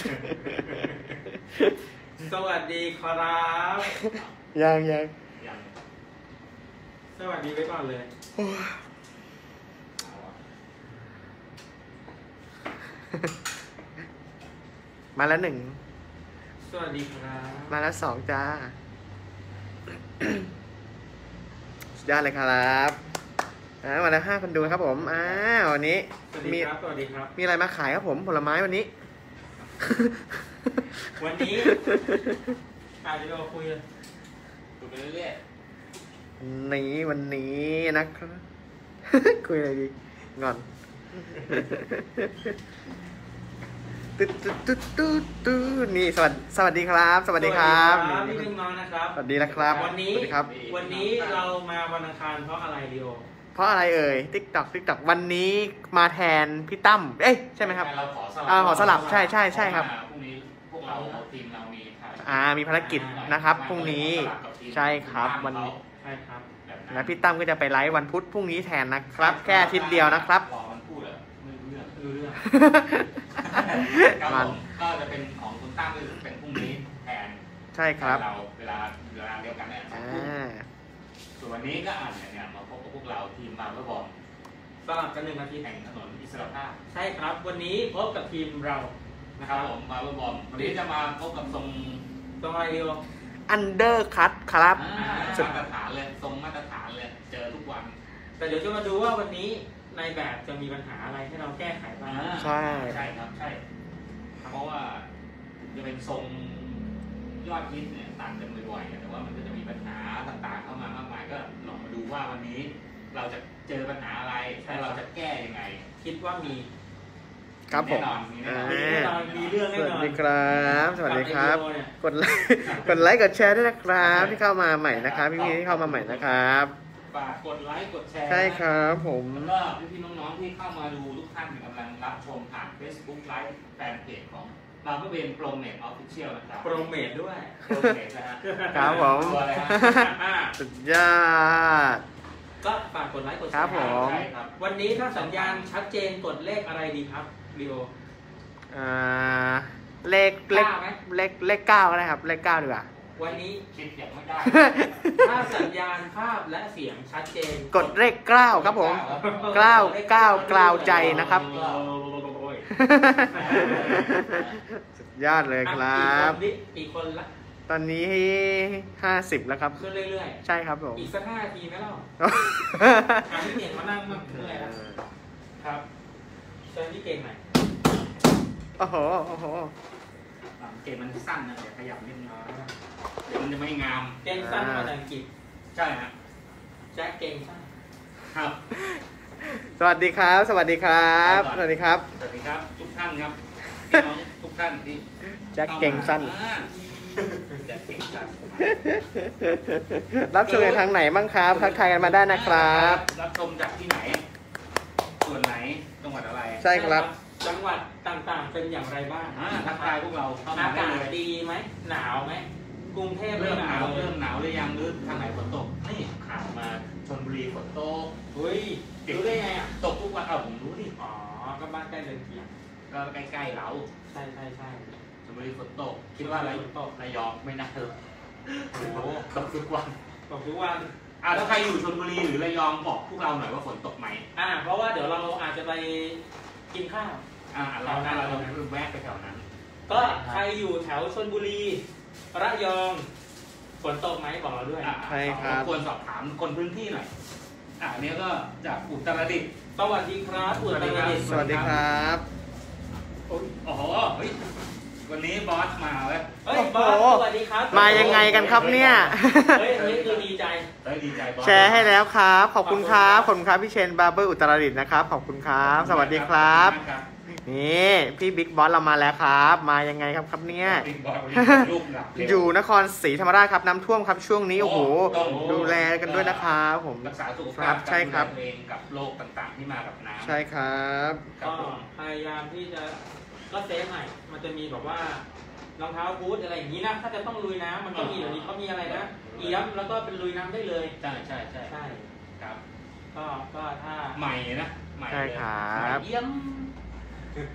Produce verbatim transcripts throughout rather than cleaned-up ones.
สวัสดีครับยังยังสวัสดีไว้ก่อนเลยมาแล้วหนึ่งสวัสดีครับมาแล้วสองจ้าสุดยอดเลยครับอ่ามาแล้วห้าคนดูครับผมอ้าววันนี้มีสวัสดีครับมีอะไรมาขายครับผมผลไม้วันนี้วันนี้อาจจะเราคุยเลยคุยไปเรื่อยๆนี้วันนี้นะครับคุยอะไรดีงอนตุ๊ดตุ๊ดตุ๊ดตุ๊ดตุ๊ดนี่สวัสดีสวัสดีครับสวัสดีครับนี่เป็นน้องนะครับสวัสดีนะครับวันนี้วันนี้เรามาวันอังคารเพราะอะไรดิโอเพราะอะไรเอ่ยติ๊กต็อกติ๊กต็อกวันนี้มาแทนพี่ตั้มเอ้ยใช่ไหมครับเราขอสลับอ่าขอสลับใช่ใช่ใช่ครับพรุ่งนี้พวกเราทีมเรามีอ่ามีภารกิจนะครับพรุ่งนี้ใช่ครับวันนี้ใช่ครับแล้วพี่ตั้มก็จะไปไลฟ์วันพุธพรุ่งนี้แทนนะครับแค่อาทิตย์เดียวนะครับรอมันพูดเหรอไม่รู้เรื่องไม่รู้เรื่องมันก็จะเป็นของคุณตั้มก็จะเป็นพรุ่งนี้แทนใช่ครับเราเวลาเวลาเดียวกันเนี่ยส่วนวันนี้ก็อ่านเนี่ยมาพบกับพวกเราทีมบางกระบอกสลับกันหนึ่งนาทีแห่งถนนอิสรภาพใช่ครับวันนี้พบกับทีมเรานะครับผมบางกระบอกวันนี้จะมาพบกับทรงทรงอะไรดีวะอันเดอร์คัทครับมาตรฐานเลยทรงมาตรฐานเลยเจอทุกวันแต่เดี๋ยวจะมาดูว่าวันนี้ในแบบจะมีปัญหาอะไรให้เราแก้ไขบ้างใช่ใช่ครับใช่เพราะว่าจะเป็นทรงยอดฮิตเนี่ยต่างกันบ่อยๆแต่ว่ามันก็จะมีปัญหาต่างๆเข้ามามากมายก็ลองมาดูว่าวันนี้เราจะเจอปัญหาอะไรและเราจะแก้ยังไงคิดว่ามีครับผมมีแน่นอนมีเรื่องแน่นอนสวัสดีครับสวัสดีครับกดไลค์กดไลค์กดแชร์ด้วยนะครับที่เข้ามาใหม่นะครับพี่ๆที่เข้ามาใหม่นะครับฝากกดไลค์กดแชร์ใช่ครับผมแล้วก็พี่ๆน้องๆที่เข้ามาดูทุกท่านกำลังรับชมผ่าน Facebook Live แฟนเพจของเราก็เป็นโปรเมทออฟฟิเชียลนะครับโปรเมทด้วยโปรเมทนะฮะครับผมสุดยอดก็ฝากกดไลค์กดแชร์ครับผมวันนี้ถ้าสัญญาณชัดเจนกดเลขอะไรดีครับริโออ่าเลขเลขเลขเลขเก้าก็ได้ครับเลขเก้าดีกว่าวันนี้คิดอย่างไม่ได้ถ้าสัญญาณภาพและเสียงชัดเจนกดเลขเก้าครับผมเก้าเก้ากล่าวใจนะครับสุดยอดเลยครับอีกคนละตอนนี้ห้าสิบแล้วครับขึ้นเรื่อยๆใช่ครับผมอีกสักห้านาทีไหมเล่าอ่ะพี่เก่งมานั่งมาเรื่อยแล้วครับเชิญพี่เก่งหน่อยโอ้โหโอ้โหเก่งมันสั้นนะเดี๋ยวขยับนิดนึงเดี๋ยวมันจะไม่งามเก่งสั้นมาจากอังกฤษใช่ฮะแจ็คเก่งสั้นครับสวัสดีครับสวัสดีครับสวัสดีครับสวัสดีครับทุกท่านครับน้องทุกท่านที่แจ็คเก่งสั้นแจ็คเก่งสั้นรับชมทางไหนบ้างครับทักทายกันมาได้นะครับรับชมจากที่ไหนส่วนไหนจังหวัดอะไรใช่ครับจังหวัดต่างๆเป็นอย่างไรบ้างทักทายพวกเราอากาศดีไหมหนาวไหมกรุงเทพเริ่มหนาวเริ่มหนาวหรือยังหรือทางไหนฝนตกนี่ข่าวมาชลบุรีฝนตกเฮ้ยรู้ได้ไงอ่ะตกทุกวันเอาผมรู้ดิอ๋อก็บ้านใกล้เรือนเคียงก็ใกล้ๆเราใช่ใช่ใช่ชลบุรีฝนตกคิดว่าอะไรฝนตกระยองไม่น่าเถอะโอ้โหตกทุกวันตกทุกวันอ่าถ้าใครอยู่ชลบุรีหรือระยองบอกพวกเราหน่อยว่าฝนตกไหมอ่าเพราะว่าเดี๋ยวเราอาจจะไปกินข้าวอ่าเราเราเราแวะไปแถวนั้นก็ใครอยู่แถวชลบุรีระยองฝนตกไหมบอกเราด้วยใช่ครับควรสอบถามคนพื้นที่หน่อยอ่าเนี้ยก็จากอุตรดิตถ์สวัสดีครับอุตรดิตถ์สวัสดีครับโอ้โหเฮ้ยวันนี้บอสมาเว้ยเฮ้ยบอสสวัสดีครับมายังไงกันครับเนี่ยเฮ้ยนี่คือดีใจเฮ้ยดีใจบอสแชร์ให้แล้วครับขอบคุณครับขอบคุณครับพี่เชนบาร์เบอร์อุตรดิตถ์นะครับขอบคุณครับสวัสดีครับนี่พี่บิ๊กบอสเรามาแล้วครับมายังไงครับครับเนี่ยอยู่นครศรีธรรมราชครับน้ำท่วมครับช่วงนี้โอ้โหดูแลกันด้วยนะครับผมรักษาสุขภาพใช่ครับเองกับโรคต่างๆที่มากับน้ำใช่ครับก็พยายามที่จะก็เซฟหน่อยมันจะมีแบบว่ารองเท้าบูทอะไรอย่างนี้นะถ้าจะต้องลุยน้ำมันก็มีเดี๋ยวนี้เขามีอะไรนะเอี้ยมแล้วก็เป็นลุยน้ำได้เลยใช่ใช่ใช่ใช่ครับก็ก็ถ้าใหม่นะใช่ครับเอี้ยม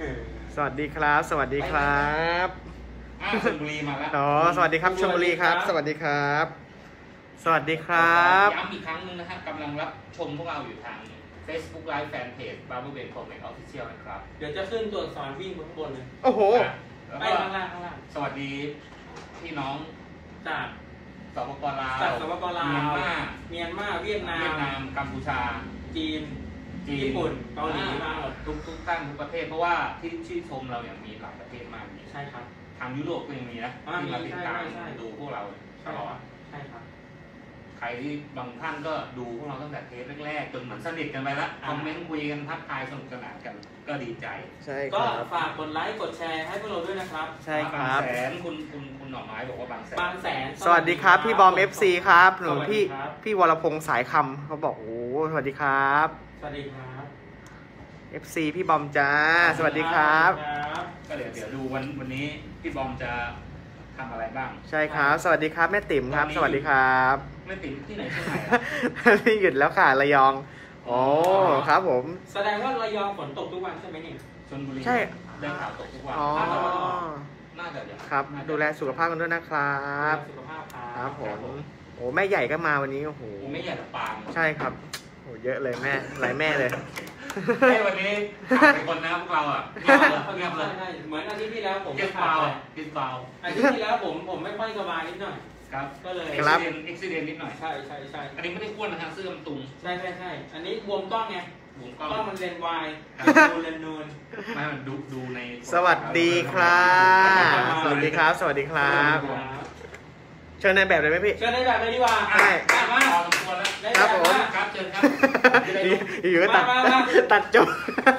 สวัสดีครับ สวัสดีครับอ้าวชลบุรีมาแล้วอ๋อสวัสดีครับชลบุรีครับ สวัสดีครับ สวัสดีครับย้ำอีกครั้งหนึงนะฮะกำลังรับชมพวกเราอยู่ทาง Facebook Live Fanpage Barber Ben Comment Official นะครับเดี๋ยวจะขึ้นตัวอักษรวิ่งบนข้างบนเลยโอ้โหแล้วไอ้ก็ข้างล่างข้างล่างสวัสดีพี่น้องจากสปปลาวจากสปปลาเมียนวมาเมียนมาเวียดนาเวียดมนามกัมพูชาจีนจีนญี่ปุ่นเกาหลีมาหมดทุกทุกท่านทุกประเทศเพราะว่าที่ชื่นชมเราอย่างมีหลายประเทศมากใช่ครับทางยุโรปก็ยังมีนะอ่าที่มามีติดใช่ตามใช่ใช่ดูพวกเราตลอดใช่ครับใครที่บางท่านก็ดูพวกเราตั้งแต่เทปแรกๆจนเหมือนสนิทกันไปละคอมเมนต์คุยกันทักทายสนุกสนานกันก็ดีใจใช่คก็รับฝากกดไลค์กดแชร์ให้พวกเราด้วยนะครับใช่ครับบางแสนคุณคุณคุณหน่อไม้บอกว่าบางแสนบางแสนสวัสดีครับพี่บอม เอฟ ซี ครับหนูสวัสดีพี่ครับพี่วรพงษ์สายคำเขาบอกโอ้สวัสดีครับสวัสดีครับเอฟ ซี พี่บอมจ้า สวัสดีครับครับก็เดี๋ยวเดี๋ยวดูวันวันนี้พี่บอมจะทำอะไรบ้างใช่ครับ สวัสดีครับแม่ติ๋มครับ สวัสดีครับไม่ติดที่ไหนเชียงใหม่อะนี่หยุดแล้วค่ะระยองโอ้ครับผมแสดงว่าระยองฝนตกทุกวันใช่ไหมเนี่ยชลบุรีใช่ได้ข่าวตกทุกวันอ๋อน่าจะอย่างครับน่าจะดูแลสุขภาพกันด้วยนะครับสุขภาพคครัรับบผมโอ้แม่ใหญ่ก็มาวันนี้โอ้โหผมไม่อยากจะปางใช่ครับโอ้เยอะเลยแม่หลายแม่เลยให้วันนี้ขาดไปคนนะพวกเราอ่ะเงียบเลยเงียบเลยใช่เหมือนอาทิตย์ที่แล้วผมกินขาเปล่าดไปกินเปล่าอาทิตย์ที่แล้วผมผมไม่ค่อยสบายนิดหน่อยครับก็เลยครับเอ็กซิเดนต์เอ็กซิเดนต์นิดหน่อยใช่ใช่ใช่อันนี้ไม่ได้อ้วนนะฮะเสื้อมันตุงใช่ใช่ใช่อันนี้บวมกล้องไงบุ๋มกก็ล้องมันเลนส์วายนูนเลนส์นูนไม่มันดูดูในสวัสดีครับสวัสดีครับ สวัสดีครับ เชิญในแบบเลยไหมพี่เชิญในแบบเลยดีกว่าใช่อ่ะมาพอสมควรแล้วในครับแบบผมมาครับเชิญครับจะได้อยู่ๆก็ตัดมามามาตัดจบ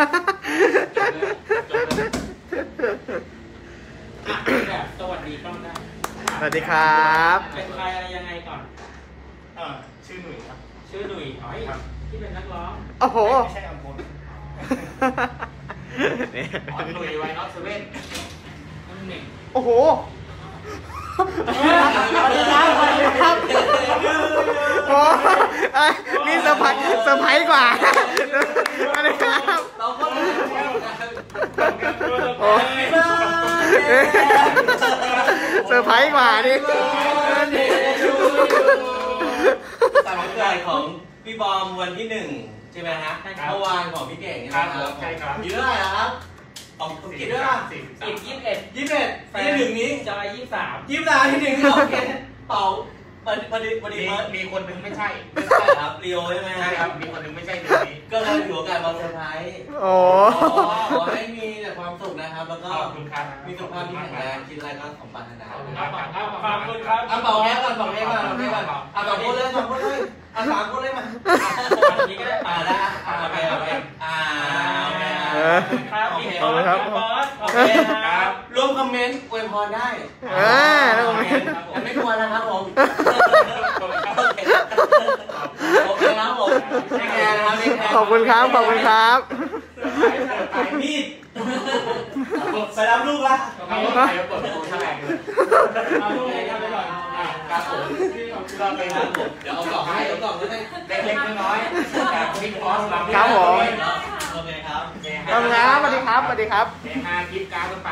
อ่ะแบบสวัสดีกล้องได้สวัสดีครับเป็นใครอะไรยังไงก่อนเออชื่อหนุ่ยครับชื่อหนุ่ยอ๋อที่เป็นนักร้องโอ้โหไม่ใช่อัมพลนี่อ๋อหนุ่ยไวน์น็อตเซเว่นนั่นเองโอ้โหสวัสดีครับสวัสดีครับโอ้เอ้ยนี่เซอร์ไพรส์เซอร์ไพรส์กว่าสวัสดีครับเราก็รู้แล้วโอ้เซอร์ไพรส์กว่านี่แต่วันเกิดของพี่บอมวันที่หนึ่งใช่ไหมฮะเมื่อวานของพี่เก่งใช่ไหมครับใช่ครับอายุเท่าไหร่แล้วครับของผมคิดด้วยป่ะสี่สิบสาอีมกยี่สิบเอ็ดยี่สิบเอ็ดที่หนึ่งนี้จอยยี่สิบสามยี่สิบสามที่หนึ่งโอเคเป่าวันวันนี้วันนี้มีเมื่อมีคนหนึงไม่ใช่ไม่ใช่ครับเรียวใช่ไหมใช่ฮะครับ มีคนหนึงไม่ใช่เดือนนี้ก็เลยถือโอกาสมาเซอร์ไพรส์โอ้ขอให้มีแต่ความสุขนะครับ แล้วก็ขอบคุณครับมีสุขภาพที่แข็งแรงคิดอะไรก็สมปรารถนาขอบคุณคครัรับบ ขอบคุณครับอ่ะเป่าแค่ก่อนเป่าแค่ก่อนเป่าแค่ก่อนอ่ะสองคนเลยสองคนเลยอ่ะสามคนเลยมาอันนี้ก็ได้อ่าได้อ่าโอเคโอเคอ่าโอเคเออ่าอครับโอพี่เคบอสครับพี่บอสโอเคคครัรับบร่วมคอมเมนต์อวยพรได้อ่าแล้วผมแต่ไม่ควรนะครับผมขอบคุณครับโอเคโอเคครับผมเทคแคร์นะครับเทคแคร์ขอบคุณครับขอบคุณครับไปมีดไปรับลูกละไม่ใครเปิดประตูแถลงเลยเอาลูกเลยครับไปก่อนอ่ะครับผมก็เป็นครับผมเดี๋ยวเอากล่องให้เอากล่องให้เล็กๆน้อยๆจากบิ๊กบอสเราครับผมโอเคครับขอบคุณครับสวัสดีครับสวัสดีครับเฮฮาคลิปการ์ดกันไป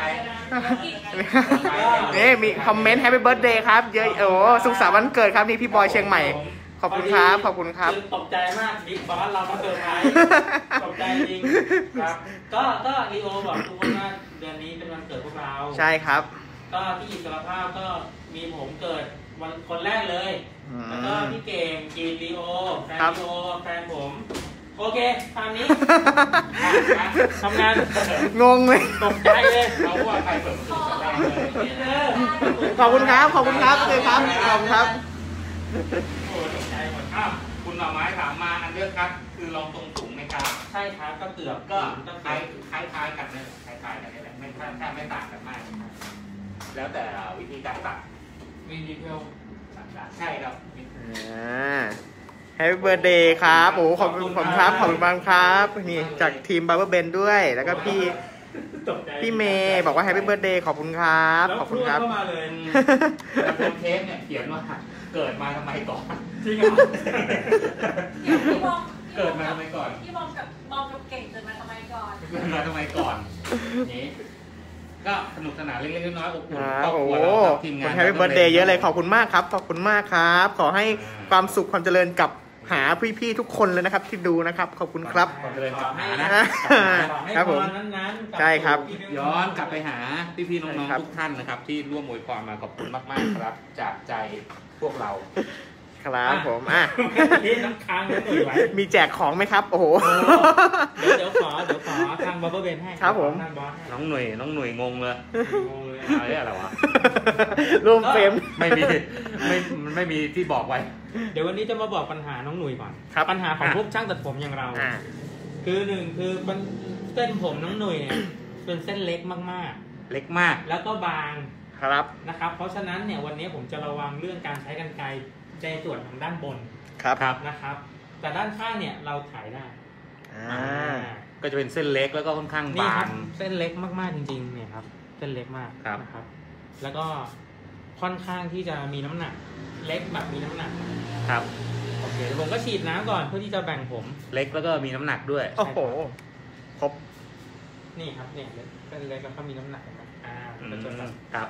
นี่มีคอมเมนต์แฮปปี้เบิร์ดเดย์ครับเยอะโอ้สุขสันต์วันเกิดครับนี่พี่บอยเชียงใหม่ ขอบคุณครับขอบคุณครับอตกใจมากบิ๊กบอสเรามาเซอร์ไพรส์ตกใจจริงครับ ก็ก็ลีโอบอกทุกคนว่าเดือนนี้เป็นวันเกิดพวกเราใช่ครับก็พี่อิสรภาพก็มีผมเกิดวันคนแรกเลยอืมแล้วก็พี่เก่งกีนลีโอแฟนครับลีโอแฟนผม โอเคตามนี้ทำงานงงเลยตกใจเลยเราว่าใครเปิดประตูแถลงเลยนี่เลยขอบคุณครับขอบคุณครับเลยครับขอบคุณครับโอ้ตกใจหมดอ้าวคุณหน่อไม้ถามมาอันเดอร์คัทคือลองตรงสูงไหมครับใช่ครับก็เกือบก็ก็คเกืล้าอย บคล้ายคล้ายกันเลยคล้ายคล้ายกันนี่แหละไม่แทบแทบไม่ต่างกันมาก แล้วแต่วิธีการตัดมีดีเทลต่างๆใช่ครับแฮปปี้เบิร์ดเดย์ครับโอ้ขอบคุณผมครับขอบคุณบางครับนี่จากทีมบาร์เบอร์เบนด้วย แล้วก็พี่ตกใจพี่เมย์บอกว่าแฮปปี้เบิร์ดเดย์ขอบคุณครับแล้วขอบคุณครับเข้ามาเลยแต่บนเทปเนี่ยเขียนว่าเกิดมาทำไมก่อนจริงเหรอเกิดมาทำไมก่อนพี่บอมกับมองกับเก่งเกิดมาทำไมก่อนเกิดมาทำไมก่อนเนี้ก็สนุกสนานเล็กๆน้อยๆอบอุ่นอ่าครอบโอ้คโหรัวเราครับทีมคุงาณนแฮปปี้เบิร์ดเดย์เยอะเลยขอบคุณมากครับขอบคุณมากครับ ขอให้ความสุขความเจริญกับหาพี่ๆทุกคนเลยนะครับที่ดูนะครับขอบคุณครับความเจริญกับหานะขอให้ครับพผมรนั้นๆใช่ครับย้อนกลับไปหาพี่ๆน้ใช่องครับๆทุกท่านนะครับ ที่ร่วมอวยพรมาขอบคุณมากๆครับ จากใจพวกเราครับผมอ่ะนี่น้ำค้างไม่ตื่นไว้มีแจกของไหมครับ โอ้โหเดี๋ยวเดี๋ยวขอเดี๋ยวขอทางบับเบิ้ลเบนให้ครับผมทางบอสให้น้องหน่วยน้องหน่วยงงเลยงงเลยอะไรอะไรวะร่วมเฟรมไม่มีไม่มันไม่มีที่บอกไว้เดี๋ยววันนี้จะมาบอกปัญหาน้องหนุ่ยก่อนครับปัญหาของอ่ะพวกช่างตัดผมอย่างเราอ่าคือหนึ่งคือมันเส้นผมน้องหนุ่ยเนี่ยเป็นเส้นเล็กมากเล็กมากๆ แล้วก็บางครับนะครับ เพราะฉะนั้นเนี่ยวันนี้ผมจะระวังเรื่องการใช้กรรไกรในส่วนของด้านบนครับครับนะครับ แต่ด้านข้างเนี่ยเราถ่ายได้อ่าก็จะเป็นเส้นเล็กแล้วก็ค่อนข้างนี่บาครับงเส้นเล็กมากๆจริงๆเนี่ยครับเส้นเล็กมากครับนะครับ แล้วก็ค่อนข้างที่จะมีน้ำหนัก เล็กแบบมีน้ำหนักครับโอเคผมก็ฉีดน้ำก่อนเพื่อที่จะแบ่งผมเล็กแล้วก็มีน้ำหนักด้วยโอ้โหครบนี่ครับเนี่ยเส้นเล็กแล้วก็มีน้ำหนักนะครับอ่าอืมเป็นส่วนแบบครับ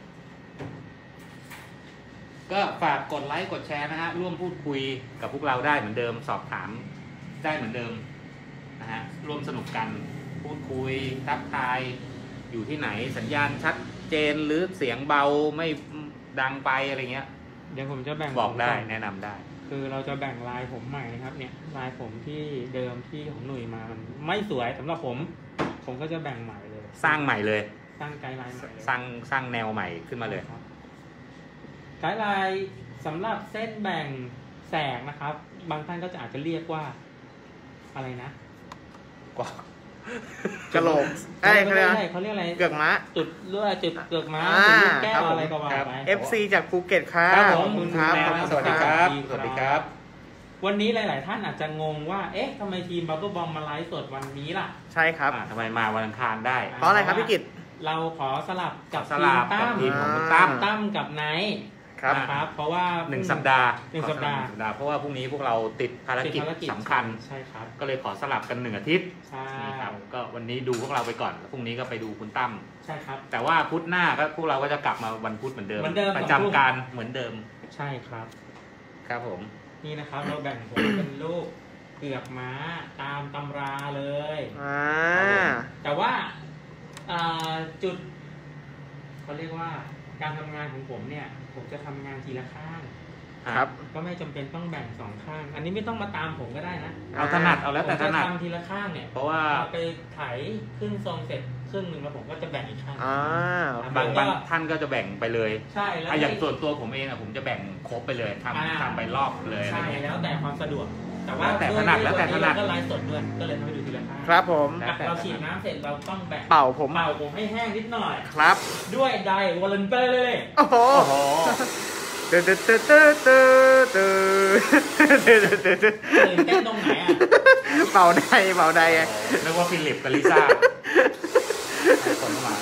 ก็ฝากกดไลค์กดแชร์นะฮะร่วมพูดคุยกับพวกเราได้เหมือนเดิมสอบถามได้เหมือนเดิมนะฮะร่วมสนุกกันพูดคุยทักทายอยู่ที่ไหนสัญญาณชัดเจนหรือเสียงเบาไม่ดังไปอะไรเงี้ยเดี๋ยวผมจะแบ่งบอกได้ผมแนะนำได้คือเราจะแบ่งลายผมใหม่นะครับ เนี่ยลายผมที่เดิมที่ของหนุ่ยมามันไม่สวยสำหรับผม ผมก็จะแบ่งใหม่เลยสร้างใหม่เลยสร้างไกด์ไลน์ใหม่เลยสร้างสร้างแนวใหม่ขึ้นมาเลยครับไกด์ไลน์สำหรับเส้นแบ่งแสกนะครับ บางท่านก็จะอาจจะเรียกว่าอะไรนะกว่ากระโหลกเอ้ยเขาเรียกไม่ใช่เขาเรียกอะไรเกือกม้าจุดเลือดจุดเกือกม้าอ่าจุดลูกแก้ครับวผมอะไรก็ว่าครับไปเอฟซี จากภูเก็ตครับครับผมขอบคุณครับคุณแม่ขอบสคุวัสณดีคครัรับ บ สวัสดีครับวันนี้หลาย ๆ ท่านอาจจะงงว่า เอ๊ะทำไมทีมบับเบิ้ลบอมมาไลฟ์สดวันนี้ล่ะใช่ครับอ่าทำไมมาวันอังคารได้เพราะอะไรครับพี่กิตเราขอสลับกับสลับทีมกับตั้มทีมของคุณตั้ตั้มมตั้มกับไนท์ครับนะครับ เพราะว่าหนึ่งสัปดาห์หนึ่งสัปดาห์ขอสลับหนึ่งสัปดาห์ เพราะว่าพรุ่งนี้พวกเราติดภารติดกิจภารกิจสำคัญใช่ครับก็เลยขอสลับกันหนึ่งอาทิตย์ใช่นี่ครับก็วันนี้ดูพวกเราไปก่อนแล้วพรุ่งนี้ก็ไปดูคุณตั้มใช่ครับแต่ว่าพุธหน้าก็พวกเราก็จะกลับมาวันพุธเหมือนเดิมเหมือนเดิมประสองทุ่มจำการเหมือนเดิมใช่ครับครับผมนี่นะครับ เราแบ่งผมเป็นรูปเกือกม้าตามตำราเลยอ่าแต่ว่าอ่าจุดเขาเรียกว่าการทำงานของผมเนี่ย ผมจะทำงานทีละข้างครับก็ไม่จำเป็นต้องแบ่งสองข้าง อันนี้ไม่ต้องมาตามผมก็ได้นะเอาถนัดเอาแล้วแต่ผมถจะนัดทำทีละข้างเนี่ยเพราะว่าเอาไปไถครึ่งทรงเสร็จครึ่งหนึ่งแล้วผมก็จะแบ่งอีกข้างอ่าบางบางท่านก็จะแบ่งไปเลยใช่แล้วอ่ะอย่างส่วนตัวผมเองอ่ะผมจะแบ่งครบไปเลยทอ่าำทำไปรอบเลยอะไรใช่เงี้ยแล้วแต่ความสะดวก แต่ว่าแล้วแต่ถนัดแล้วแต่ถนัดก็ไลฟ์สดด้วยก็เลยทำให้ดูทีละข้างครับผมอ่ะเราฉีดน้ำเสร็จเราต้องแบ่งเป่าผมเป่าผมให้แห้งนิดหน่อยครับด้วยไดร์วอลเลนเปอร์เลยโอ้โหโอ้โหตึ๊ดตึ๊ดตึ๊ดตึ๊ดตึ๊ดตึ๊ดตึ๊ดตึ๊ดตึ๊ดตึ๊ดตื่นเต้นตรงไหนอ่ะเป่าได้เป่าได้ไงนึกว่าฟิลิปกับลิซ่าให้คนเข้ามา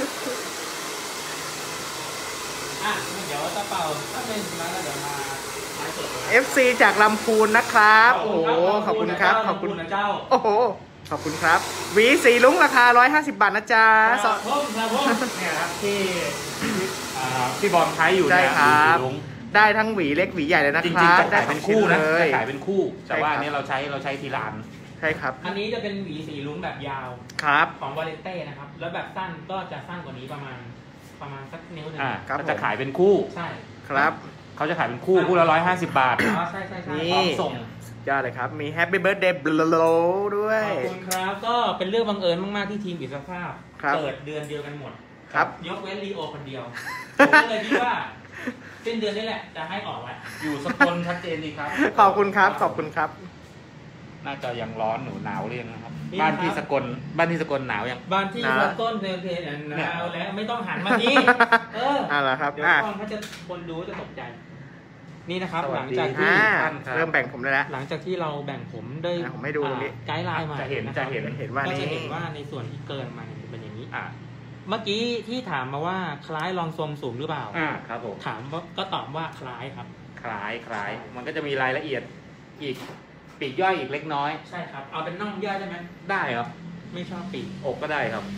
อ่ะเดี๋ยวจะเป่าถ้าเป็นแล้วเดี๋ยวมาไลฟ์สดเอฟซี จากลำพูนนะครับ โอ้โห ขอบคุณครับ ขอบคุณนะเจ้าโอ้โห ขอบคุณครับหวีสีลุ้งราคาหนึ่งร้อยห้าสิบบาทนะจ๊ะคสรัอบผมครับผมเนี่ยครับที่อ่าพี่บอมใช้อยู่ใช่เนี่ยครับสีลุงได้ทั้งหวีเล็กหวีใหญ่เลยนะจคริงรัๆบจะขายเป็นคู่นะได้จะทั้งชิ้นเลยขายเป็นคู่ แต่ว่าใช่ครับอันนี้เราใช้เราใช้ทีละอันใช่ครับอันนี้จะเป็นหวีสีลุ้งแบบยาวครับของวาเลนเต้นะครับ แล้วแบบสั้นก็จะสั้นกว่านี้ประมาณประมาณสักนิ้วหนึ่งอ่าครับก็จะผมขายเป็นคู่ใช่ครับเขาจะขายเป็นคู่คู่ละร้อยห้าสิบบาทอ๋อใช่ใช่ใช่นี่พร้อมส่งยอดเลยครับ มีแฮปปี้เบิร์ดเดย์บลด้วขยอบคุณครับ ก็เป็นเรื่องบังเอิญมาก ๆ ที่ทีมอิสรภาพครับเกิดเดือนเดียวกันหมดครับยกเว้นลีโอคนเดียว ผมก็เลยคิดว่าสิ้นเดือนนี้แหละ จะให้ออกแล้วอยู่สกลชัดเจนดีครับขอบคุณครับ ขอบคุณครับน่าจะยังร้อนหนูหนาวเรียงนะครับนี่บ้านที่ครับสกลบ้านที่สกลหนาวยังบ้านที่นะเริ่มต้นเทเทนหนาวแล้วไม่ต้องหันมานี้เอออ่าละครับเดี๋ยวอ่าก่อนเขาจะคนดูจะตกใจ นี่นะครับสวัหสลังดีจากที่อ่าท่านครับเริ่มแบ่งผมได้แล้วหลังจากที่เราแบ่งผมด้วยอ่ะผมให้ดูตรงนี้อ่าไกด์ไลน์มาจะเห็นคจะรับเห็นเห็นว่าก็นี่จะเห็นว่าในส่วนที่เกินมาเนี่ยเป็นอย่างนี้อ่าเมื่อกี้ที่ถามมาว่าคล้ายรองทรงสูงหรือเปล่าอ่าครับผมถามว่าก็ตอบว่าคล้ายครับคล้ายคล้ายมันก็จะมีรายละเอียดอีกปลีกย่อยอีกเล็กน้อยใช่ครับ เอาเป็นน่องย่อยได้ไหมได้ครับไม่ชอบปีกอกก็ได้ครับอ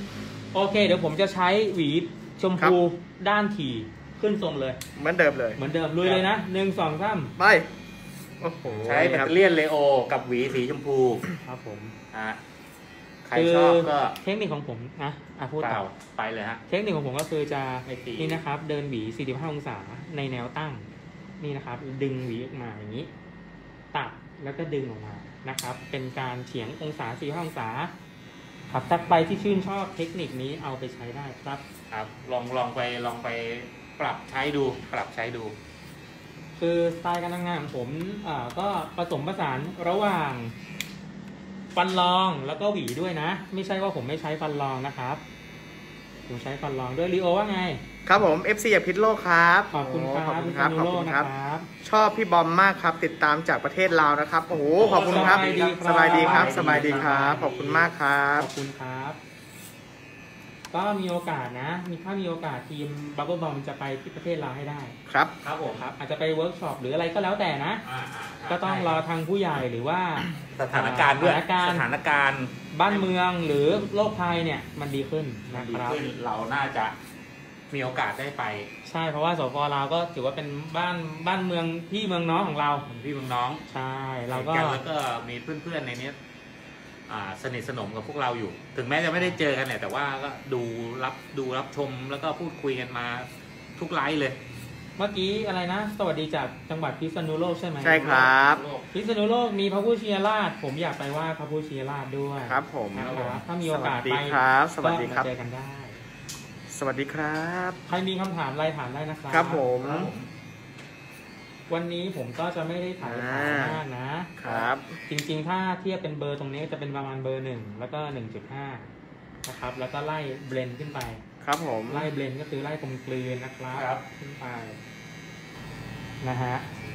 โอเคเดี๋ยวผมจะใช้หวีชมพูด้านถี่ขึ้นทรงเลยเหมือนเดิมเลยเหมือนเดิมลุยเลยนะหนึ่งสองสามไปโอ้โหใช้แบตเตอรี่เลโอกับหวีสีชมพูครับผมอ่ะใครชอบก็เทคนิคของผมนะอ่ะพูดต่อไปเลยฮะเทคนิคของผมก็คือจะไม่ตีนี่นะครับ เดินหวีสี่สิบห้าองศาในแนวตั้งนี่นะครับ ดึงหวีออกมาอย่างนี้ตัดแล้วก็ดึงออกมานะครับ เป็นการเฉียงองศาสี่สิบห้าองศาครับถ้าใครที่ชื่นชอบเทคนิคนี้เอาไปใช้ได้ครับครับลองลองไปลองไปปรับใช้ดูปรับใช้ดูคือสไตล์การทำงานของผมอ่าก็ผสมผสานระหว่างฟันรองแล้วก็หวีด้วยนะ ไม่ใช่ว่าผมไม่ใช้ฟันรองนะครับผมใช้ฟันรองด้วยลีโอว่าไงครับผม เอฟ ซี จากพิษโลกครับขอบคุณครับขอบคุณครับขอบคุณครับครับชอบพี่บอมมากครับ ติดตามจากประเทศลาวนะครับโอ้โหขอบคุณครับ สบายดีครับ สบายดีครับขอบคุณมากครับขอบคุณครับ ก็มีโอกาสนะ มีถ้ามีโอกาสทีมบับเบิ้ลบอมจะไปที่ประเทศลาวให้ได้ครับครับผมครับ อาจจะไปเวิร์กช็อปหรืออะไรก็แล้วแต่นะอ่าๆก็ต้องรอทางผู้ใหญ่หรือว่าสถานการณ์ด้วยสถานการณ์สถานการณ์บ้านเมืองหรือโรคภัยเนี่ยมันดีขึ้นมันะนดีครับขึ้นเราน่าจะมีโอกาสได้ไปใช่เพราะว่าสปลาวก็ถือว่าเป็นบ้านบ้านเมืองพี่เมืองน้องของเราพี่เมืองน้องใช่เราก็กันแล้วก็มีเพื่อนๆในนี้อ่าสนิทสนมกับพวกเราอยู่ ถึงแม้จะไม่ได้เจอกันเนี่ยแต่ว่าก็ดูรับดูรับชมแล้วก็พูดคุยกันมาทุกไลฟ์เลยเมื่อกี้อะไรนะ สวัสดีจากจังหวัดพิษณุโลกใช่ไหมใช่ครับพิษณุโลกมีพระผู้เชียราชผมอยากไปไหว้พระผู้เชียราชด้วยครับผมนะครับถ้ามีโอสวักาสสดีไปครับ สวัสดีครับก็มาเจอกันได้สวัสดีครับใครมีคำถามอะไรถามได้นะครับครับผมวันนี้ผมก็จะไม่ได้ถ่ายอ่าถ่ายมากนะครับจริงๆ ถ้าเทียบเป็นเบอร์ตรงนี้ก็จะเป็นประมาณเบอร์หนึ่งแล้วก็หนึ่งจุดห้านะครับ แล้วก็ไล่เบลนขึ้นไปครับผมไล่เบลนก็คือไล่กลมกลืนนะครับครับขึ้นไปนะฮะ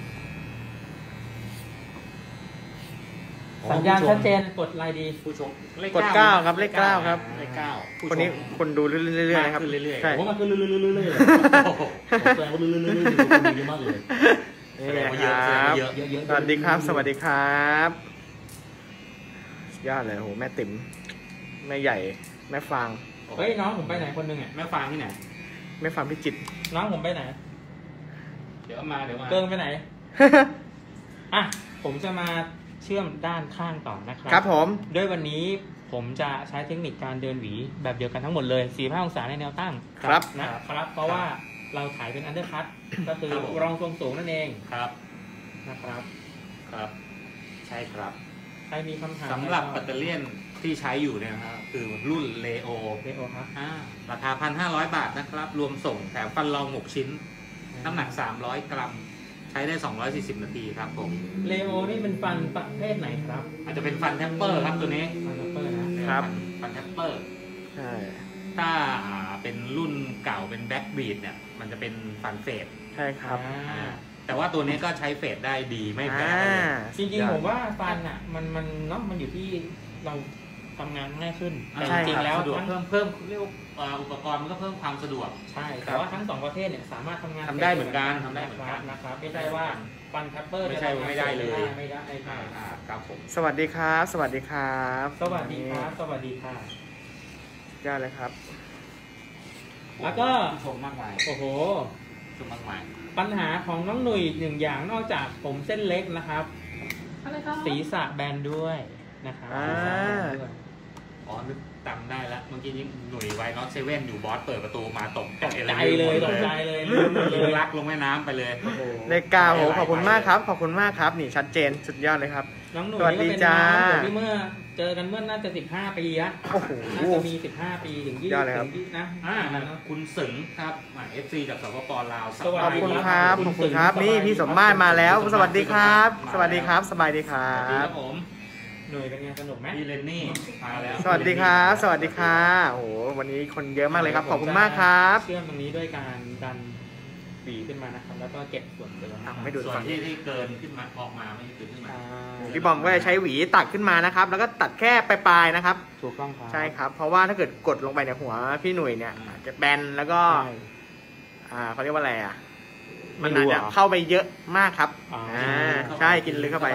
สัญญาณชัดเจนกดไลน์ดีผู้ชมเลขกดเก้าครับเลขเก้าครับเลขเก้าผู้ชมคนนี้คนดูเรื่อยๆนะครับมากขึ้นเรื่อยๆใช่ผมก็คือเรื่อยๆเรื่อยๆเลยโอ้โหผมแสดงว่าเรื่อยๆเรื่อยๆคนเยอะมากเลยนี่แสดงนะว่าคเยอะแสดงรับว่าเยอะเยอะๆสวัสดีครับ สวัสดีครับสุดยอดเลยโหแม่ติ๋มแม่ใหญ่แม่ฟางเฮ้ยน้องผมไปไหนคนหนึ่งอ่ะแม่ฟังที่ไหนแม่ฟางพิจิตรน้องผมไปไหนเดี๋ยวมาเดี๋ยวมาเกินไปไหน อ่ะ ผมจะมาเชื่อมด้านข้างต่อนะครัครับผมด้วยวันนี้ผมจะใช้เทคนิคการเดินหวีแบบเดียวกันทั้งหมดเลยสี่สิบห้าองศาในแนวตั้งครับนะครับ เพราะว่าเราถ่ายเป็นอันเดอร์คัตก็คือครับผมรองทรงสูงนั่นเองครับนะครับครับ ใช่ครับใครมีคำถามสำหรับแบตเตอรี่ยนที่ใช้อยู่เนี่ยนะครับคือรุ่นเลโอเลโอครับอ่าราคา พันห้าร้อย บาทนะครับ รวมส่งแถมฟันรองหกชิ้น น้ำหนัก สามร้อย กรัม ใช้ได้ สองร้อยสี่สิบ นาทีครับผมเลโอนี่เป็นฟันประเภทไหนครับอาจจะเป็นฟันแทปเปอร์ครับตัวนี้ฟันซัปเปอร์นะครับฟันแทปเปอร์ใช่ถ้าอ่าเป็นรุ่นเก่าเป็นแบ็กบีดเนี่ย มันจะเป็นฟันเฟดใช่ครับอ่าแต่ว่าตัวนี้ก็ใช้เฟดได้ดีไม่แพ้อ่าเลยจริงๆผมว่าฟันอ่ะมันมันเนาะมันอยู่ที่เราทำงานง่ายขึ้นแต่ใช่จริงครับๆแล้วสะดวกทั้งเพิ่มเพิ่มเรียกว่าอ่าอุปกรณ์มันก็เพิ่มความสะดวกใช่แต่ว่าทั้งสองประเภทเนี่ยสามารถทำงานทำได้เหมือนกันทำได้เหมือนกันนะครับไม่ใช่ว่าฟันแทปเปอร์ไม่ใช่ว่าไม่ได้เลยไม่ได้ไม่ได้อ่าครับผมสวัสดีครับ สวัสดีครับสวัสดีครับสวัสดีค่ะยอดเลยครับแล้วก็ผู้ชมมากมายโอ้โหผู้ชมมากมายปัญหาของน้องหนุ่ยหนึ่งอย่างนอกจากผมเส้นเล็กนะครับอะไรครับศีรษะแบนด้วยนะครับอ่าศีรษะแบนด้วยอ๋อนึกจำได้แล้วเมื่อกี้นี้หนุ่ยไวน็อตเซเว่นอยู่บอสเปิดประตูมาตกตกใจเลยตกใจเลยลืมเลเลย ยรักลงแม่น้ำไปเลยโอ้โหเลขเก้าโหขอบคุณมากครับ ขอบคุณมากครับ นี่ชัดเจนสุดยอดเลยครับน้องหนุ่ยสวัสก็ดีเป็นจ้าน้องผมที่เมื่อเจอกันเมื่อน่าจะสิบห้าปีละโอ้โหน่าจะมีสิบห้าปีถึงยี่ยอสิดเลยครับบถึงยี่นะอ่าคุณสึงครับเอฟซีจากสปปลาวสวัสขอบดีคุณครับ ขอบคุณครับ นี่พี่สมมาตรมาแล้ว สวัสดีครับ สวัสดีครับ สบายดีครัสวัสดีคบรับผมหน่วยเป็นไงสนุกไหมพี่เลนนี่มาแล้วสวัสดีครับ สวัสดีค่ะโอ้โห วันนี้คนเยอะมากเลยครับ ขอบคุณมากครับเชื่อมตรงนี้ด้วยการดันหวีขึ้นมานะครับ แล้วก็เก็บส่วนเกินอ่ะไม่ดูส่วนที่ที่เกินขึ้นมาออกมาไม่ใช่เกินขึ้นมาอ่าพี่บอมก็จะใช้หวีตัดขึ้นมานะครับ แล้วก็ตัดแค่ปลายๆนะครับถูกต้องครับใช่ครับ เพราะว่าถ้าเกิดกดลงไปในหัวพี่หนุ่ยเนี่ยอาจจะแบนแล้วก็ใช่อ่าเขาเรียกว่าอะไรอ่ะไม่มันรู้อาจเหรจะอเข้าไปเยอะมากครับอ๋ออ่อ่าใช่กินลึกเข้าไปโอ้โห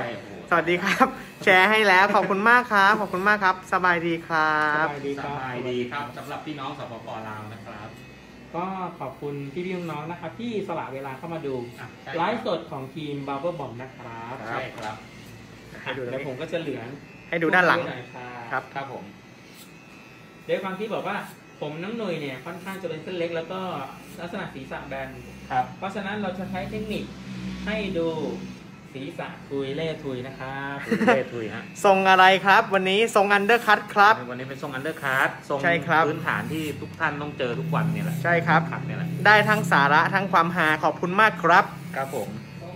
สวัสดีครับ แชร์ให้แล้วขอบคุณมากครับขอบคุณมากครับ สบายดีครัสบบายดีสครับบายดีครับสำหรับพี่น้องสปปลาวนะครับก็ขอบคุณพี่พี่น้องๆนะครับ ที่สละเวลาเข้ามาดูอ่ะใช่ไลฟ์สดของทีมบาร์เบอร์บอมนะครับใช่ครับให้ดูเดี๋ยวผมก็จะเหลือนให้ดูด้านหลังอยครับครับผมด้วยความที่บอกว่าผมน้องหนุ่ยเนี่ยค่อนข้างจะเป็นเส้นเล็ก แล้วก็ลักษณะศีรษะแบนครับเพราะฉะนั้นเราจะใช้เทคนิคให้ดูศีรษะทุยเล่ทุยนะครับเล่ทุยฮะทรงอะไรครับ วันนี้ทรงอันเดอร์คัตครับวันนี้เป็นทรงอันเดอร์คัททรงใช่ครับพื้นฐานที่ทุกท่านต้องเจอทุกวันเนี่ยแหละใช่ครับขัดเนี่ยแหละได้ทั้งสาระทั้งความฮาขอบคุณมากครับครับผม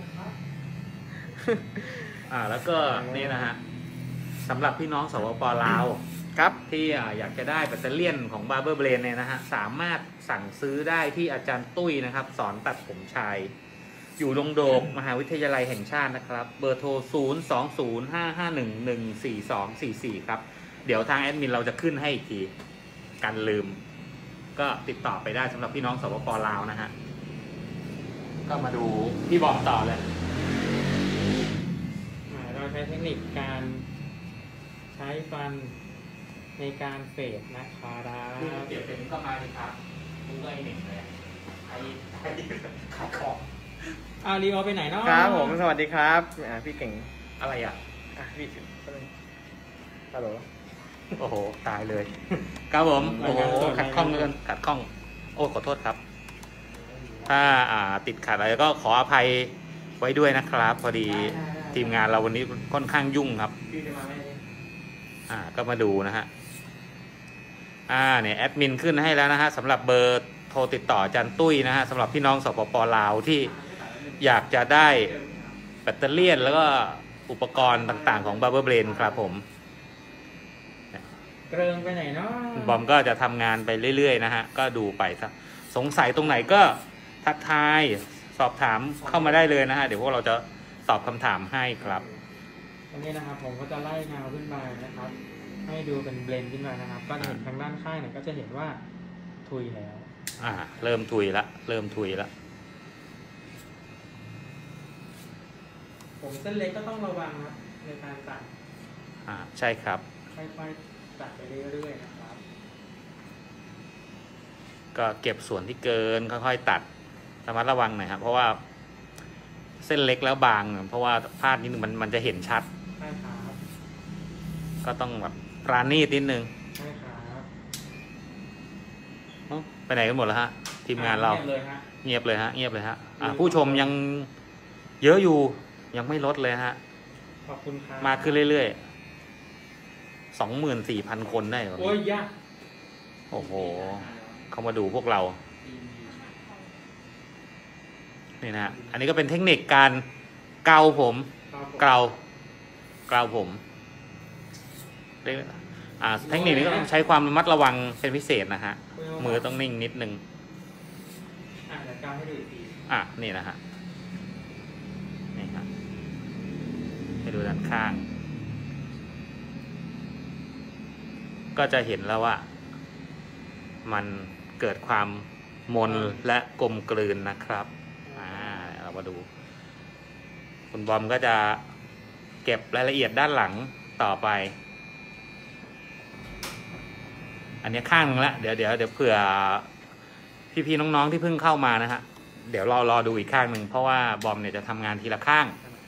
อ่าแล้วก็นี่นะฮะสำหรับพี่น้องสปปลาวครับที่อ่าอยากจะได้แบตเตอรี่ยนของ Barber Brain เนี่ยนะฮะสามารถสั่งซื้อได้ที่อาจารย์ตุ้ยนะครับ สอนตัดผมชาย อยู่ดงโดก มหาวิทยาลัยแห่งชาตินะครับ เบอร์โทร ศูนย์ สอง ศูนย์ ห้า ห้า หนึ่ง หนึ่ง สี่ สอง สี่ สี่ ครับ เดี๋ยวทางแอดมินเราจะขึ้นให้อีกทีกันลืม ก็ติดต่อไปได้สำหรับพี่น้องสปปลาวนะฮะ ก็มาดูพี่บอกต่อเลยอ่าเราใช้เทคนิคการใช้ฟันในการเฟดนะครับคือเปลี่ยนเป็นก็มาเลยครับมึงก็ไอหนึ่งเลยไอไอขายของอ่ารีโอไปไหนเนาะครับผมสวัสดีครับอ่าพี่เก่งอะไรอ่ะอ่ะพี่ฮัลโหลโอ้โห ตายเลย ครับผม โอ้โห ขัดข้องเกินขัดข้อง โอ้ ขอโทษครับ ถ้าอ่าติดขัดอะไรก็ขออภัยไว้ด้วยนะครับ พอดีทีมงานเราวันนี้ค่อนข้างยุ่งครับพี่จะมาไหมอ่า ก็มาดูนะฮะ อ่า เนี่ยแอดมินขึ้นให้แล้วนะฮะสำหรับเบอร์โทรติดต่ออาจารย์ตุ้ยนะฮะสำหรับพี่น้องสปปลาวที่อยากจะได้แบตเตอรี่ยนแล้วก็อุปกรณ์ต่างๆของ Barber Brain ครับผมเกริงไปไหนเนาะบอมก็จะทำงานไปเรื่อยๆนะฮะ ก็ดูไปครับสงสัยตรงไหนก็ทักทายสอบถามเข้ามาได้เลยนะฮะ เดี๋ยวพวกเราจะตอบคำถามให้ครับตรงนี้นะครับผมก็จะไล่เงาขึ้นมานะครับ ให้ดูเป็นเบลนด์ขึ้นมานะครับ ก็จะเห็นทางด้านข้างเนี่ยก็จะเห็นว่าทุยแล้วอ่า เริ่มทุยละ เริ่มทุยละผมเส้นเล็กก็ต้องระวังครับในการตัดอ่า ใช่ครับค่อยๆตัดไปเรื่อยๆนะครับก็เก็บส่วนที่เกินค่อยๆตัดระมัดระวังหน่อยครับ เพราะว่าเส้นเล็กแล้วบาง เพราะว่าพลาดนิดนึงมันมันจะเห็นชัดใช่ครับก็ต้องแบบปราณีตนิดนึงใช่ครับเอ้าไปไหนกันหมดแล้วฮะ ทีมงานเราเงียบเลยฮะเงียบเลยฮะ เงียบเลยฮะอ่าผู้ชมยังเยอะอยู่ยังไม่ลดเลยฮะขอบคุณครับมาขึ้นเรื่อยๆสองหมื่นสี่พันคนได้วันโอ้ยนี้ยากโอ้โห เขามาดูพวกเรา นี่นะฮะอันนี้ก็เป็นเทคนิคการเกาผมครับผมเกาเกาผมเรียกอ่าเทคนิคนี้ก็ต้องใช้ความระมัดระวังเป็นพิเศษนะฮะ มือต้องนิ่งนิดนึงอ่ะเดี๋ยวกาวให้ดูอีกทีอ่ะ นี่นะฮะ นี่ฮะให้ดูด้านข้าง ก็จะเห็นแล้วว่า มันเกิดความมนและกลมกลืนนะครับ อ่า เรามาดู คุณบอมก็จะเก็บรายละเอียดด้านหลังต่อไป อันนี้ข้างนึงละเดี๋ยวเดี๋ยวเดี๋ยวเผื่อพี่ๆน้องๆที่เพิ่งเข้ามานะฮะ เดี๋ยวรอรอดูอีกข้างหนึ่งเพราะว่าบอมเนี่ยจะทำงานทีละข้าง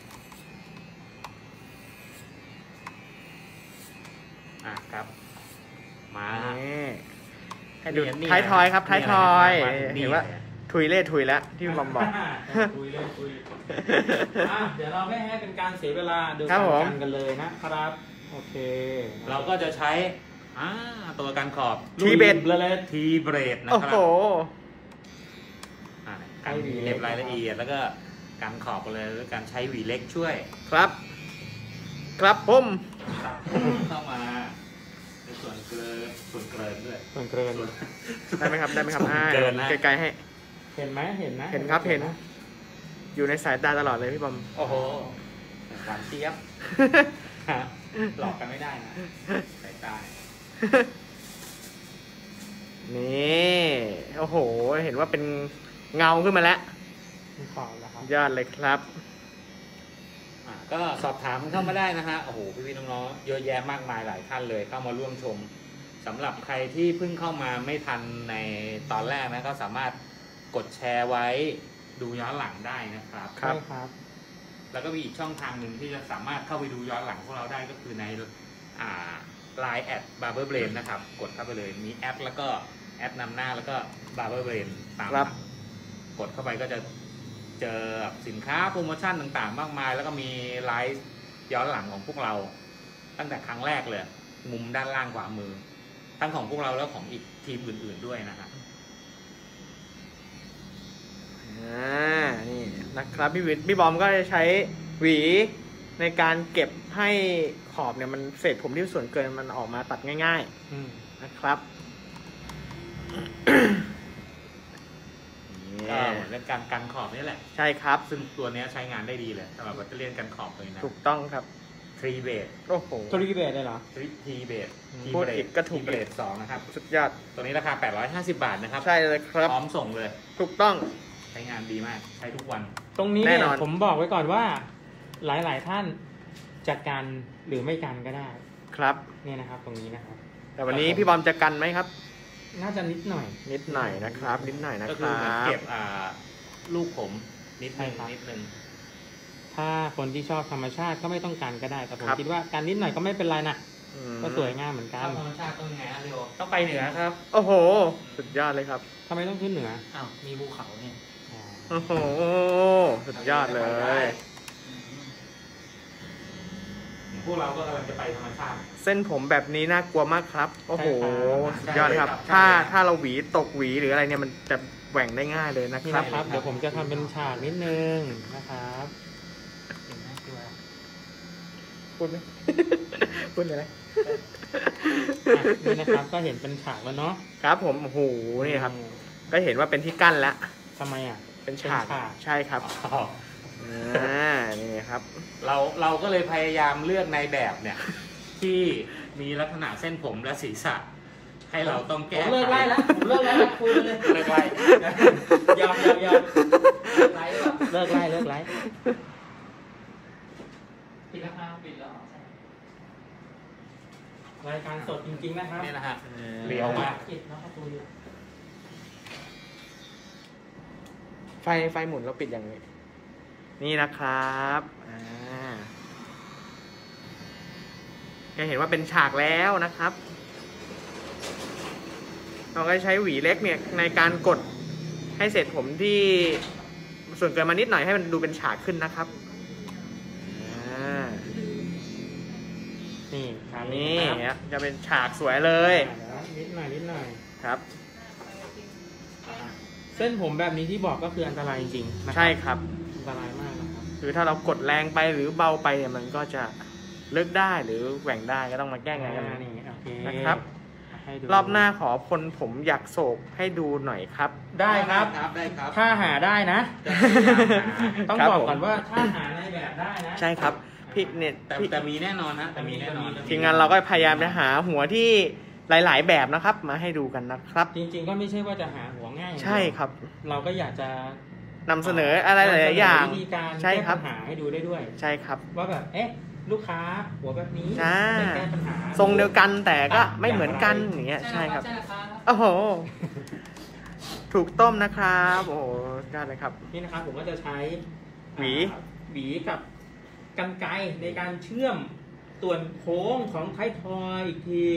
อ่ะครับ มาฮะนี่ให้ดูนี่ท้ายทอยครับนี่ท้ายทอยนี่เห็นว่าทุยเล่ทุยแล้วที่บอมบอกคุยเลยคุยอ่ะเดี๋ยวเราไม่ให้เป็นการเสียเวลาดูครับผมกันกันเลยนะครับ โอเคเราก็จะใช้อ่าตัวการขอบทีเบ็ดเลยเลยทีเบรดนะโอ้ครัโหอ่าการเก็บรายละเอียดแล้วก็การขอบเลยแล้วการใช้หวีเล็กช่วยครับ ครับผมเข้ามาในส่วนเกลือส่วนเกลือด้วยส่วนเกินส่วนได้ไหมครับได้ไหมครับอ่าเกินนะไกลๆให้เห็นไหมเห็นนะเห็นครับเห็น อยู่ในสายตาตลอดเลยพี่บอมโอ้โหหวานเจี๊ยบฮะหลอกกันไม่ได้นะสายตานี่โอ้โห เห็นว่าเป็นเงาขึ้นมาแล้วมีขอบแล้วครับยอดเลยครับอ่าก็สอบถามเข้ามาได้นะฮะโอ้โหพี่ๆน้องๆเยอะแยะมากมายหลายท่านเลยเข้ามาร่วมชมสำหรับใครที่เพิ่งเข้ามาไม่ทันในตอนแรกนะก็สามารถกดแชร์ไว้ดูย้อนหลังได้นะครับครับใช่ครับแล้วก็มีอีกช่องทางหนึ่งที่จะสามารถเข้าไปดูย้อนหลังพวกเราได้ก็คือในอ่า ไลน์ แอท บาร์เบอร์เบรน นะครับกดเข้าไปเลยมีแอดแล้วก็แอดนำหน้าแล้วก็ บาร์เบอร์เบรน ตามหครัลับงกดเข้าไปก็จะเจอสินค้าโปรโมชั่นต่างๆ มากมาย แล้วก็มีไลฟ์ย้อนหลังของพวกเรา ตั้งแต่ครั้งแรกเลย มุมด้านล่างขวามือ ทั้งของพวกเราแล้วของอีกทีมอื่นๆด้วยนะครับอ่า นี่นะครับพี่วิทย์พี่บอมก็จะใช้หวีในการเก็บให้ขอบเนี่ยมันเศษผมที่ส่วนเกินมันออกมาตัดง่ายอืมๆนะครับก็เหมือนเป็นการกันขอบนี่แหละใช่ครับซึ่งตัวเนี้ยใช้งานได้ดีเลยสำหรับแบตเตอรี่กันขอบเลยนะถูกต้องครับทรีเบดโอ้โหทรีเบทเลยเหรอทรีเบดพูดอีกก็ถูกเบดสองนะครับสุดยอดตัวนี้ราคาแปดร้อยห้าสิบบาทนะครับใช่เลยครับพร้อมส่งเลยถูกต้องใช้งานดีมาก ใช้ทุกวันตรงนี้แน่เนี่ยนอนผมบอกไว้ก่อนว่า หลายๆท่านจะกันหรือไม่กันก็ได้ครับเนี่ยนะครับ ตรงนี้นะครับแต่วันนี้พี่บอมจะกันไหมครับน่าจะนิดหน่อยนิดหน่อยนะครับ นิดหน่อยนะก็คคือรัเหมือนบเก็บอ่าลูกผมนิดนึงใช่ครับนิดนึงถ้าคนที่ชอบธรรมชาติก็ไม่ต้องกันก็ได้ แต่ผมครับคิดว่ากันนิดหน่อยก็ไม่เป็นไรนะอืมก็สวยงามเหมือนกันธรรมชาติต้องยังไงฮะเร็วต้องไปเหนือครับโอ้โห สุดยอดเลยครับทำไมต้องขึ้นเหนืออ้าวมีภูเขาเนี่ยอ๋อโอ้โห สุดยอดเลยพวกเราก็กำลังจะไปธรรมชาติเส้นผมแบบนี้น่ากลัวมากครับ โอ้โหใช่ครับสุดยอดเลยครับใช่ถ้าครับถ้าเราหวีตกหวีหรืออะไรเนี่ยมันจะแหว่งได้ง่ายเลยนะคนี่รับนะครับ เดี๋ยวผมจะทำเป็นฉากนิดนึงนะครับพูดไหม พูดเลยนะอ่ะนี่นะครับ ก็เห็นเป็นฉากแล้วเนาะครับผม โอ้โห นี่ครับอืมก็เห็นว่าเป็นที่กั้นแล้วทำไมอ่ะเป็นฉากเป็นฉากใช่ครับอ๋ออ่า นี่ครับเราเราก็เลยพยายามเลือกในแบบเนี่ย ที่มีลักษณะเส้นผมและศีรษะ ให้เราต้องผแก้มเลิกไล่แล้วผมเลิกไล่แล้วคุยเลยเลิกไล่ยอมยอมยอมไล่เลิกไล่เลิกไล่ปิดแล้วครับปิดแล้วรายการสดจริงๆนะครับนี่นะฮะเออเรียวมากปิดแล้วประตูอยู่ไฟไฟหมุนเราปิดอย่างนี้ นี่นะครับอ่าจะเห็นว่าเป็นฉากแล้วนะครับ เราก็ใช้หวีเล็กเนี่ยในการกดให้เศษผมที่ส่วนเกินมานิดหน่อยให้มันดูเป็นฉากขึ้นนะครับอ่านี่ครับนี่ครับเนี่ยจะเป็นฉากสวยเลยอ่านิดหน่อยนิดหน่อยครับเส้นผมแบบนี้ที่บอกก็คืออันตรายจริงๆนะใช่ครับอันตรายมากนะครับคือถ้าเรากดแรงไปหรือเบาไปเนี่ยมันก็จะเลิกได้หรือแหว่งได้ก็ต้องมาแก้ไงกันอ่านี่โอเคนะครับให้ดูรอบหน้าขอคนผมอยากโศกให้ดูหน่อยครับได้ครับครับได้ครับถ้าหาได้นะจะพยายามหาต้องครับบอกผมก่อนว่าถ้าหาในแบบได้นะใช่ครับพี่เนี่ยแต่พี่แต่มีแน่นอนนะแต่มีแน่นอนทีมงานเราก็พยายามจะหาหัวที่หลาย ๆ แบบนะครับ มาให้ดูกันนะครับจริงๆก็ไม่ใช่ว่าจะหาหัวง่ายอย่างเดียวใช่ครับเราก็อยากจะนำเสนออะไรหลายๆอย่างนำเสนวิธีการใช่ครับแก้ปัญหาให้ดูได้ด้วยใช่ครับว่าแบบเอ๊ะลูกค้าหัวแบบนี้อ่าจะแก้ปัญหาทรงเดียวกันแต่ก็ไม่เหมือนกันอย่างเงี้ยใช่ครับโอ้โห ถูกต้มนะครับ โอ้โหได้เลยครับนี่นะครับผมก็จะใช้หวีอ่าหวีกับกรรไกรในการเชื่อมส่วนโค้งของไทยทอยอีกที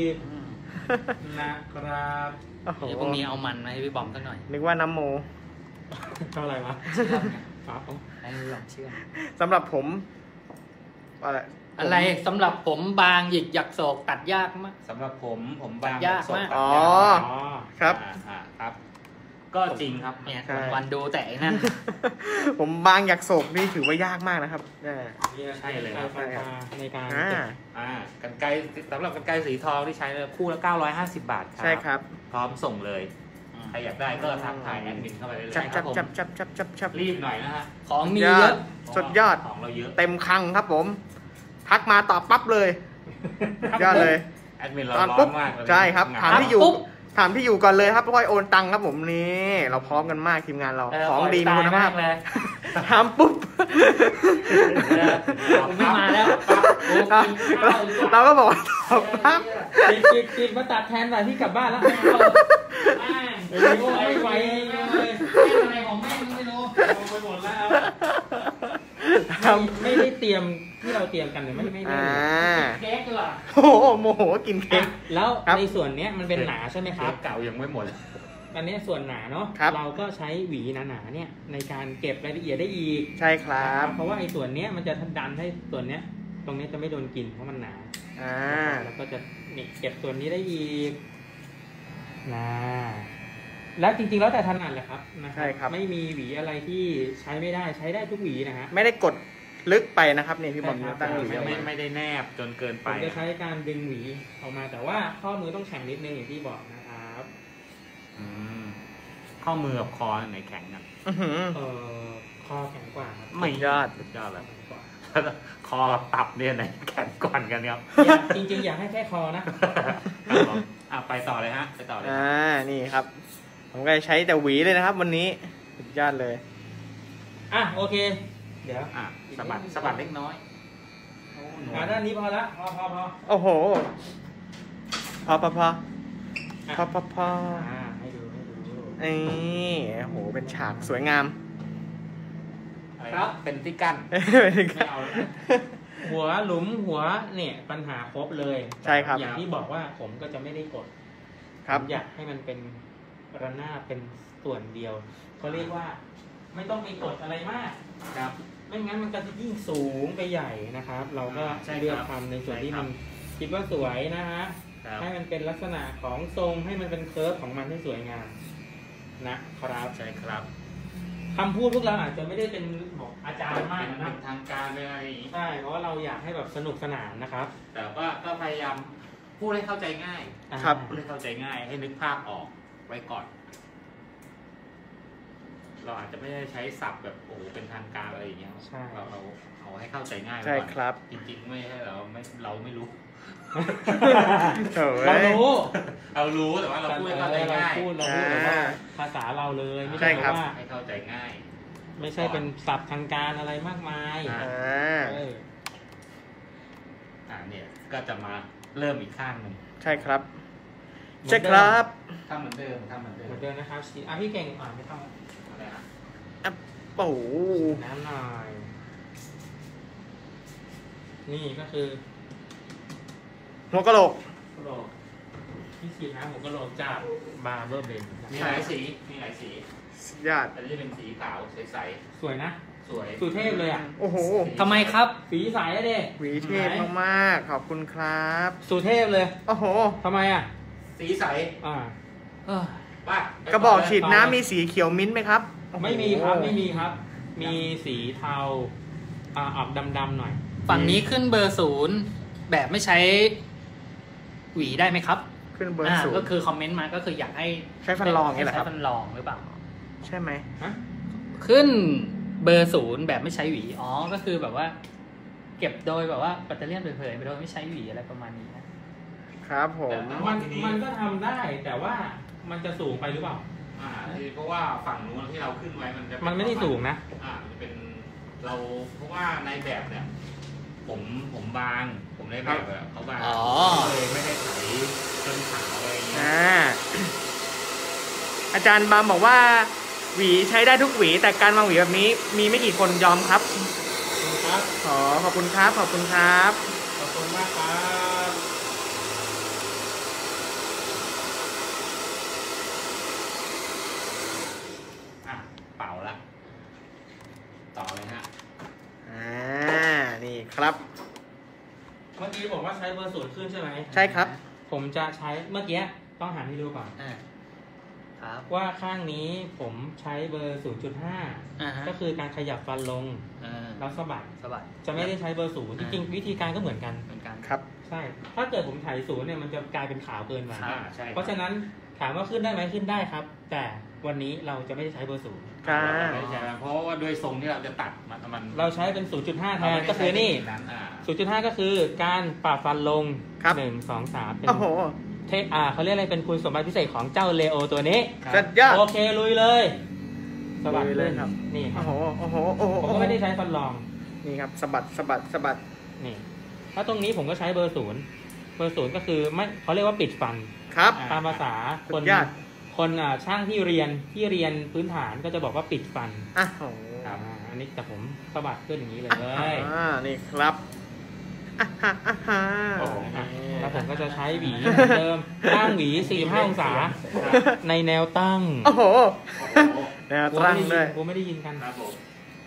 นะครับโอ้โหเดี๋ยวพรุ่งนี้เอามันมาให้พี่บอมสักหน่อยนึกว่าน้ำโมเท่าไหร่วะครับให้พี่บอมเชื่อมสำหรับผมอะไรอะไรสำหรับผมบางหยิกหยักโศกตัดยากมากสำหรับผมผมบางยากมากอ๋ออ๋อครับอ่าอ่าครับ ก็จริงครับเนี่ยใช่วันๆดูแต่ไอ้นั่นผมบางอยากโศกนี่ถือว่ายากมากนะครับอ่าใช่เลยครับกรไกรในการอ่าเก็บอ่ากันไกรสำหรับกันไกรสีทองที่ใช้เนี่ยคู่ละเก้าร้อยห้าสิบบาทครับใช่ครับพร้อมส่งเลย ใครอยากได้ก็ทักทายแอดมินเข้าไปได้เลยจับคจัรับบ ผมจับจับจับจับจับรีบหน่อยนะฮะของมียเยอดอะสุดยอดของเราเยอะเต็มคลังครับผม ทักมาตอบปั๊บเลย ยอดเลยแอดมินเราตอนร้อปุ๊บนมากเลยใช่ครับงนถามที่อยู่ ถามที่อยู่ก่อนเลยครับค่อยโอนตังค์ครับผมนี่เราพร้อมกันมากทีมงานเราเออของดีปล่มีอยคุณภาพตายมากเลยทำปุ๊บผมไม่มาแล้วโอ้กินเราข้าวเราก็บอกว่าตอบปั๊บปิดปิดปิดมาตัดแทนหน่อยพี่กลับบ้านแล้วโอ้โหไม่ไหวเลยอะไรของแม่งไม่รู้เอาไปหมดแล้วทไม่ได้เตรียมที่เราเตรียมกันเลยไม่ไม่ำได้อ่าเค้กดีกว่าโอ้โหโมโหกินเค้อ่ะกแล้วครับในส่วนเนี้ยมันเป็นหนาใช่ไหมครับเก่ายังไม่หมดอันเนี้ยส่วนหนาเนาะครับเราก็ใช้หวีหนาๆเนี่ยในการเก็บรายละเอียดได้อีกใช่ครับเพราะว่าไอ้ส่วนเนี้ยมันจะดันให้ส่วนเนี้ยตรงเนี้ยจะไม่โดนกินเพราะมันหนาอ่าแล้วก็จะนี่เก็บส่วนนี้ได้อีกนะแล้วจริงๆแล้วแต่ถนัดแหละครับนะใช่ครับไม่มีหวีอะไรที่ใช้ไม่ได้ใช้ได้ทุกหวีนะฮะไม่ได้กดลึกไปนะครับนี่พี่บอมใช่ครับตั้งหวีไม่เอาไม่ไว้ไม่ได้แนบจนเกินผไปมจะใช้การดึงหวีออกมาแต่ว่าข้อมือต้องแข็งนิดนึงอย่างที่บอกนะครับอืมข้อมือกับคอไหนแข็งกันอื้อหือเออคอแข็งกว่าครับไม่ยอดสุดยอดเลยแข็งกว่าคอกับตับเนี่ยไหนแข็งก่อนกันครับอยากจริงๆอยากให้แค่คอนะครับผมอ่ะไปต่อเลยฮะไปต่อเลยอ่านี่ครับ ผมก็ใช้แต่หวีเลยนะครับ วันนี้สุดยอดเลยอ่ะโอเค เดี๋ยวอ่ะสะบัดสะบัดเล็กน้อยโอ้หนูอ่าด้านนี้พอละพอพอพอโอ้โห พอพอพออ่ะพอพอพออ่าให้ดูให้ดูนี่โอ้โหเป็นฉากสวยงามอะไรนะเป็นที่กั้นไม่เอาแล้วหัวหลุมหัวเนี่ยปัญหาครบเลยใช่ครับอย่างที่บอกว่าผมก็จะไม่ได้กดครับผมอยากให้มันเป็นระนาบเป็นส่วนเดียวเขาเรียกว่า ไม่ต้องไปกดอะไรมากครับไม่งั้นมันก็จะยิ่งสูงไปใหญ่นะครับ เราก็ใช่ครับเลือกทำในส่วนที่ใช่ครัมับนคิดว่าสวยนะฮะครับให้มันเป็นลักษณะของทรงให้มันเป็นเคิร์ฟของมันให้สวยงามนะครับใช่ครับคำพูดพวกเราอาจจะไม่ได้เป็นบอกอาจารย์มากเป็นนะทางการเลยอะไรอย่างงี้ใช่เพราะว่าเราอยากให้แบบสนุกสนานนะครับแต่ว่าก็พยายามพูดให้เข้าใจง่ายครับพูดให้เข้าใจง่าย ให้นึกภาพออกไว้ก่อน เราอาจจะไม่ได้ใช้ศัพท์แบบโอ้โหเป็นทางการอะไรอย่างเงี้ยใช่เราเราเอาให้เข้าใจง่ายไว้ใช่ก่อนครับจริงๆไม่ใช่เราไม่เราไม่รู้โถ่เรารู้เรารู้แต่ว่าเราพูดให้เข้าใจง่ายเราพูดเราพูดแบบว่าภาษาเราเลยไม่ใช่ใช่ครับว่าให้เข้าใจง่ายไม่ใช่เป็นศัพท์ทางการอะไรมากมายอ่าอ่าเอออ่าเนี่ยก็จะมาเริ่มอีกข้างหนึ่งใช่ครับ ใช่ครับทำเหมือนเดิมทำเหมือนเดิเหมมือนเดิมนะครับสีอ่ะพี่เก่งอ่านไม่ต้องอะไรฮะโอ้โหน้ำหน่อย นี่ก็คือหัวกะโหลกกระโหลกที่ฉีดน้ำหัวกระโหลกจากบาร์เบอร์เบนมีหลายสีมีหลายสีสุดยอดแต่นี่จะเป็นสีขาวใสสวยนะๆสวยสุเทพเลยอ่ะโอ้โหทำไมครับสีใสอะเด้หวีเทพมากๆ ขอบคุณครับสุเทพเลยโอ้โหทำไมอ่ะสีใสอ่าเออป่ะกระบอกฉีดน้ำมีสีเขียวมิ้นท์ไหมครับโอ้โหไม่มีครับไม่มีครับ มีสีเทาอ่าออกดำๆหน่อยฝั่งนี้ขึ้นเบอร์ศูนย์แบบไม่ใช้หวีได้ไหมครับขึ้นเบอร์อ่าศูนก็ย์คือคอมเมนต์มาก็คืออยากให้ใช้ฟันรองอย่างนี้เหรอครับใช้ฟันรองหรือเปล่าใช่ไหมฮะขึ้นเบอร์ศูนย์แบบไม่ใช้หวี อ๋อ ก็คือแบบว่า เก็บโดยแบบว่าแบตเตอรี่เผยๆไปโดยไม่ใช้หวีอะไรประมาณนี้นะครับผมมันมันก็ทำได้ แต่ว่ามันจะสูงไปหรือเปล่าอ่าคือเพราะว่าฝั่งนู้นที่เราขึ้นไว้มันจะเป็มันไม่ได้สูงนะอ่ามันจะเป็นเราเพราะว่าในแบบเนี่ย ผมผมบาง ผมในแบบอะเขาบางอ๋อเลยไม่ได้ไถจนขาวอะไรอย่างเงี้ยอ่า อาจารย์บามบอกว่า หวีใช้ได้ทุกหวี แต่การวางหวีแบบนี้ มีไม่กี่คนยอมครับครับขอขอบคุณครับ ขอบคุณครับขอบคุณมากครับอ่ะเป่าละต่อเลยฮะอ่า นี่ครับเมื่อกี้บอกว่าใช้เบอร์ศูนย์ขึ้นใช่ไหมใช่ครับผมจะใช้เมื่อกี้ต้องหันให้ดูก่อนอ่าครับว่าข้างนี้ผมใช้เบอร์ ศูนย์จุดห้าอ่าฮะก็คือการขยับฟันลงอ่าแล้วสะบัดสบัดจะไม่ได้ใช้เบอร์ศูนย์จริงๆวิธีการก็เหมือนกันเหมือนกันครับใช่ ถ้าเกิดผมถ่ายศูนย์เนี่ยมันจะกลายเป็นขาวเกินไปอ่าใช่คบเพราะฉะนั้นถามว่าขึ้นได้ไหมขึ้นได้ครับ แต่วันนี้เราจะไม่ได้ใช้เบอร์ศูนย์ครับไม่ใช่เพราะว่าด้วยทรงที่เราจะตัดมันมันเราใช้เป็น ศูนย์จุดห้า แทนก็คือนี่นั้นอ่าศูนย์จุดห้า ก็คือการปรับฟันลงครับหนึ่ง สอง สามเป็นโอ้โหเทคอ่าเขาเรียกอะไรเป็นคุณสมบัติพิเศษของเจ้าเลโอตัวนี้ครับสุดยอดโอเคลุยเลยสะบัดเลเลย ยครับนี่ครัโอ้บโหโอ้โหโอ้โหผมก็ไม่ได้ใช้ฟันรองนี่ครับสะบัดสะบัดสะบัดนี่ถ้าตรงนี้ผมก็ใช้เบอร์ศูนย์เบอร์ศูนย์ก็คือไม่เขาเรียกว่าปิดฟันครับตามภาษาคนสุดยอดคนอ่าช่างที่เรียนที่เรียนพื้นฐานก็จะบอกว่าปิดฟันอ่ะโอ้โหอ่าอันนี้แต่ผมสะบัดขึ้นอย่างนี้เลยอ่านี่ครับอ่ะฮะอ่ะฮะโอ้โหอ่ะแล้วผมก็จะใช้หวีเหมือนเดิมตั้งหวีสี่สิบห้าองศาในแนวตั้งโอ้โหโอ้โหแนวตั้งด้วยกูไม่ได้ยินกันครับผม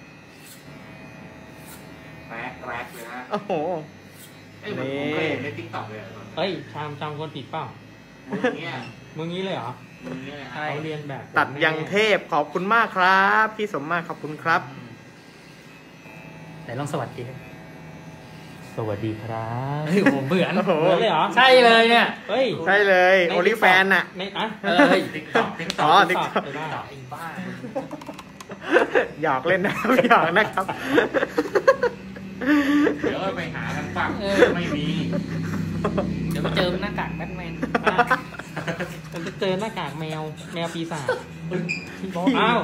แรกแรกเลยฮะโอ้โหเอ้ยเหมือนผมเคยเห็นในติ๊กต็อกเลยอะเอ้ยชามจำคนผิดเปล่ามือเนี้ยมึงงี้เลยเหรอมือเนี้ยนะเขาเรียนแบบผมตัดยังเทพขอบคุณมากครับ พี่สมมาตรขอบคุณครับไหนลองสวัสดีสวัสดีครับเฮ้ยผมเหมือนโอ้โหเหมือนเลยเหรอใช่เลยเนี่ยเฮ้ยใช่เลยในโอลิแฟนน่ะในอ่ะเอ้ยติ๊กต็อกติ๊กต็อ๋ออก TikTok ไอ้บ้าไอ้บ้าหยอกเล่นนะครับ หยอกนะครับเดี๋ยวไปหากันฟังไม่มีเดี๋ยวมาเจอหน้ากากแบทแมนอ่ะผมจะเจอหน้ากากแมว แมวปีศาจอ้าว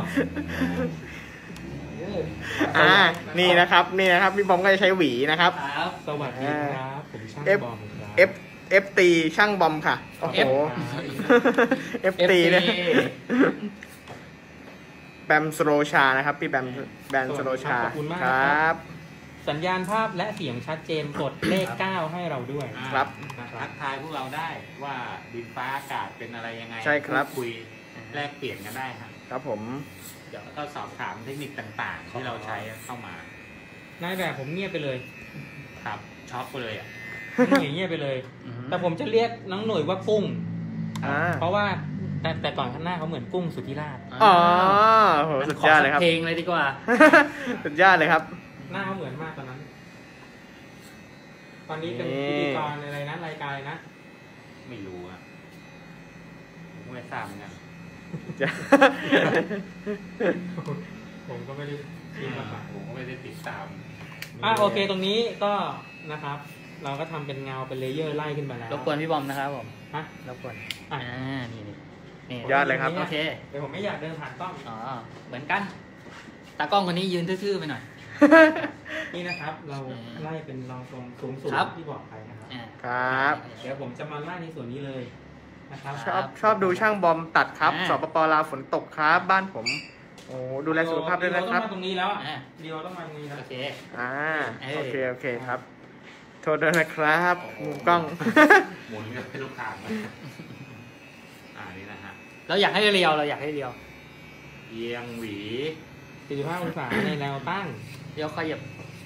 อ่า นี่นะครับ นี่นะครับ พี่บอมก็จะใช้หวีนะครับครับสวัสดีครับ ผมช่าง F บอมครับ F F ตีช่างบอมค่ะ โอ้โห F ตีเนี่ยแบมสโลชานะครับ พี่แบมแบมสโลชาขอบคุณมากคครรัับสัญญาณภาพและเสียงชัดเจนกดเลขเก้าให้เราด้วยครับทักทายพวกเราได้ว่าดินฟ้าอากาศเป็นอะไรยังไงใช่ครับพูดคุยแลกเปลี่ยนกันได้ครับครับผมเดี๋ยวก็สอบถามเทคนิคต่างๆ ที่เราใช้เข้ามานายแบบผมเงียบไปเลยครับช็อกไปเลยอ่ะน้องหน่วยเงียบไปเลย แต่ผมจะเรียกน้องหน่วยว่ากุ้งอ่าเพราะว่าแต่แต่ก่อนข้างหน้าเขาเหมือนกุ้งสุทธิราชอ๋อโหสุดยอดเลยครับเพลงเลยดีกว่าสุดยอดเลยครับหน้าเขาเหมือนมากตอนนั้น ตอนนี้เป็นนี่พิธีกรอะไรนะรายการอะไรนะไม่รู้อ่ะผมก็ไม่ทราบเหมือนกันผมก็ไม่ได้คิดมาก่อนผมก็ไม่ได้ติดตามอ่ะโอเคตรงนี้ก็นะครับ เราก็ทำเป็นเงาเป็นเลเยอร์ไล่ขึ้นมาแล้วรบกวนพี่บอมนะครับผมฮะรบกวนอ่ะอ่า นี่นี่นี่ยอดเลยครับโอเคเดี๋ยวผมไม่อยากเดินผ่านกล้องอ๋อ เหมือนกัน ตากล้องคนนี้ยืนทื่อๆไปหน่อยนี่นะครับ เราอืมไล่เป็นรองทรงสูงสูงครับที่บอกไปนะครับอ่าครับเดี๋ยวผมจะมาไล่ในส่วนนี้เลยนะครับชอบชอบดูช่างบอมตัดครับอ่าสปปลาวฝนตกครับ บ้านผม โอ้ดูแลสุขภาพด้วยนะครับเดียวต้องมาตรงนี้แล้วอ่ะอ่าเดียวต้องมาตรงนี้แล้วโอเคอ่าเอ้ยโอเค โอเคครับ โทษด้วยนะครับมุมกล้องหมุนกันไปทุกทางเลยอ่านี่นะฮะเราอยากให้เรียว เราอยากให้เรียวเอียงหวีสี่สิบห้าองศาในแนวตั้งเรียวขยับ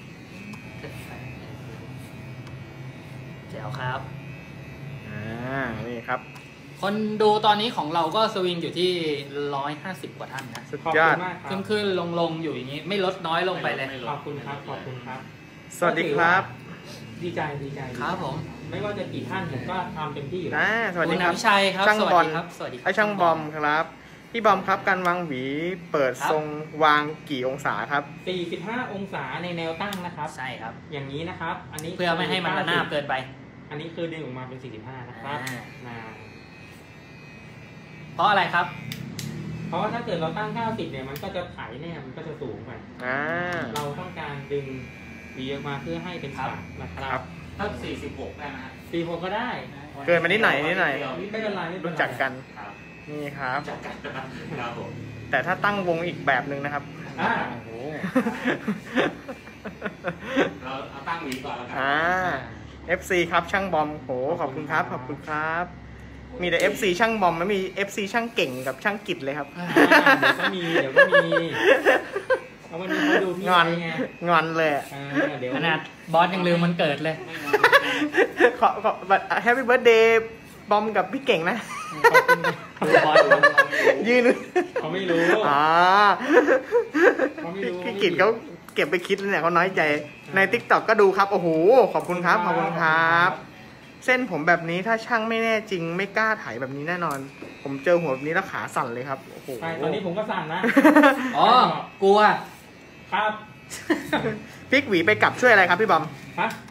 แจ๋วครับอ่า นี่ครับคนดูตอนนี้ของเราก็สวิงอยู่ที่ร้อยห้าสิบกว่าท่านนะสุดขอบยอคุดณมากครัขึ้บนขึ้นลงลงอยู่อย่างนี้ ไม่ลดน้อยลงไปเลยม่ขอบคุณครับ ขอบคุณครับสวัสดีครับดีใจดีใจครับผมไม่ว่าจะกี่ท่านผมก็ทำเต็มที่อยู่แล้วอ่า สวัสคุดีณครับอภิชัยครับช่างสวัสบอลดีครับ สวัสดีครับไอช่างบอมครับ พี่บอมครับ การวางหวีเปิดครับทรงวางกี่องศาครับสี่สิบห้าองศาในแนวตั้งนะครับใช่ครับอย่างนี้นะครับ อันนี้เพื่อไม่ให้มันระนาบเกินไปอันนี้คือดึงออกมาเป็นสี่สิบห้านะครับอ่านะเพราะอะไรครับเพราะว่าถ้าเกิดเราตั้งเก้าสิบเนี่ยมันก็จะไถเนี่ยมันก็จะสูงไปอ่าเราต้องการดึงหวีออกมาเพื่อให้เป็นฉากนะคครัรับบถ้าสี่สิบหกได้นะฮะสี่หกก็ได้เกินมานิดหน่อยนิดหน่อยไม่เป็นไรไม่เป็นไรรู้จักกันครับนี่ครับจัดกันนะครับผมแต่ถ้าตั้งวงอีกแบบหนึ่งนะครับอ่าโอ้โหเราเอาตั้งหวีก่อนแล้วกัอ่า เอฟ ซี ครับช่างบอมโหขอบคุณครับ ขอบคุณครับ มีแต่ เอฟ ซี ช่างบอมไม่มี เอฟ ซี ช่างเก่งกับช่างกิจเลยครับอ่าเดี๋ยวก็มีเดี๋ยวก็มีเอาวันนี้เขาดูพี่งอนไว้ไงงอนเลยอะอ่าเดี๋ยวขนาดบอสยังลืมมันเกิดเลยไม่งอนขอขอแฮปปี้เบิร์ดเดย์บอมกับพี่เก่งนะขอบคุณนะดูบอสครับยืนเขาไม่รู้อ๋อเขาไม่รู้พี่กิจเขาเก็บไปคิดเลยเนี่ยเขาน้อยใจ ใน ติ๊กต็อก ก็ดูครับ โอ้โห ขอบคุณครับ ขอบคุณครับ เส้นผมแบบนี้ถ้าช่างไม่แน่จริงไม่กล้าไถแบบนี้แน่นอน ผมเจอหัวแบบนี้แล้วขาสั่นเลยครับ โอ้โหใช่ตอนนี้ผมก็สั่นนะอ๋อ กลัวครับพลิกหวีไปกลับช่วยอะไรครับพี่บอมฮะพ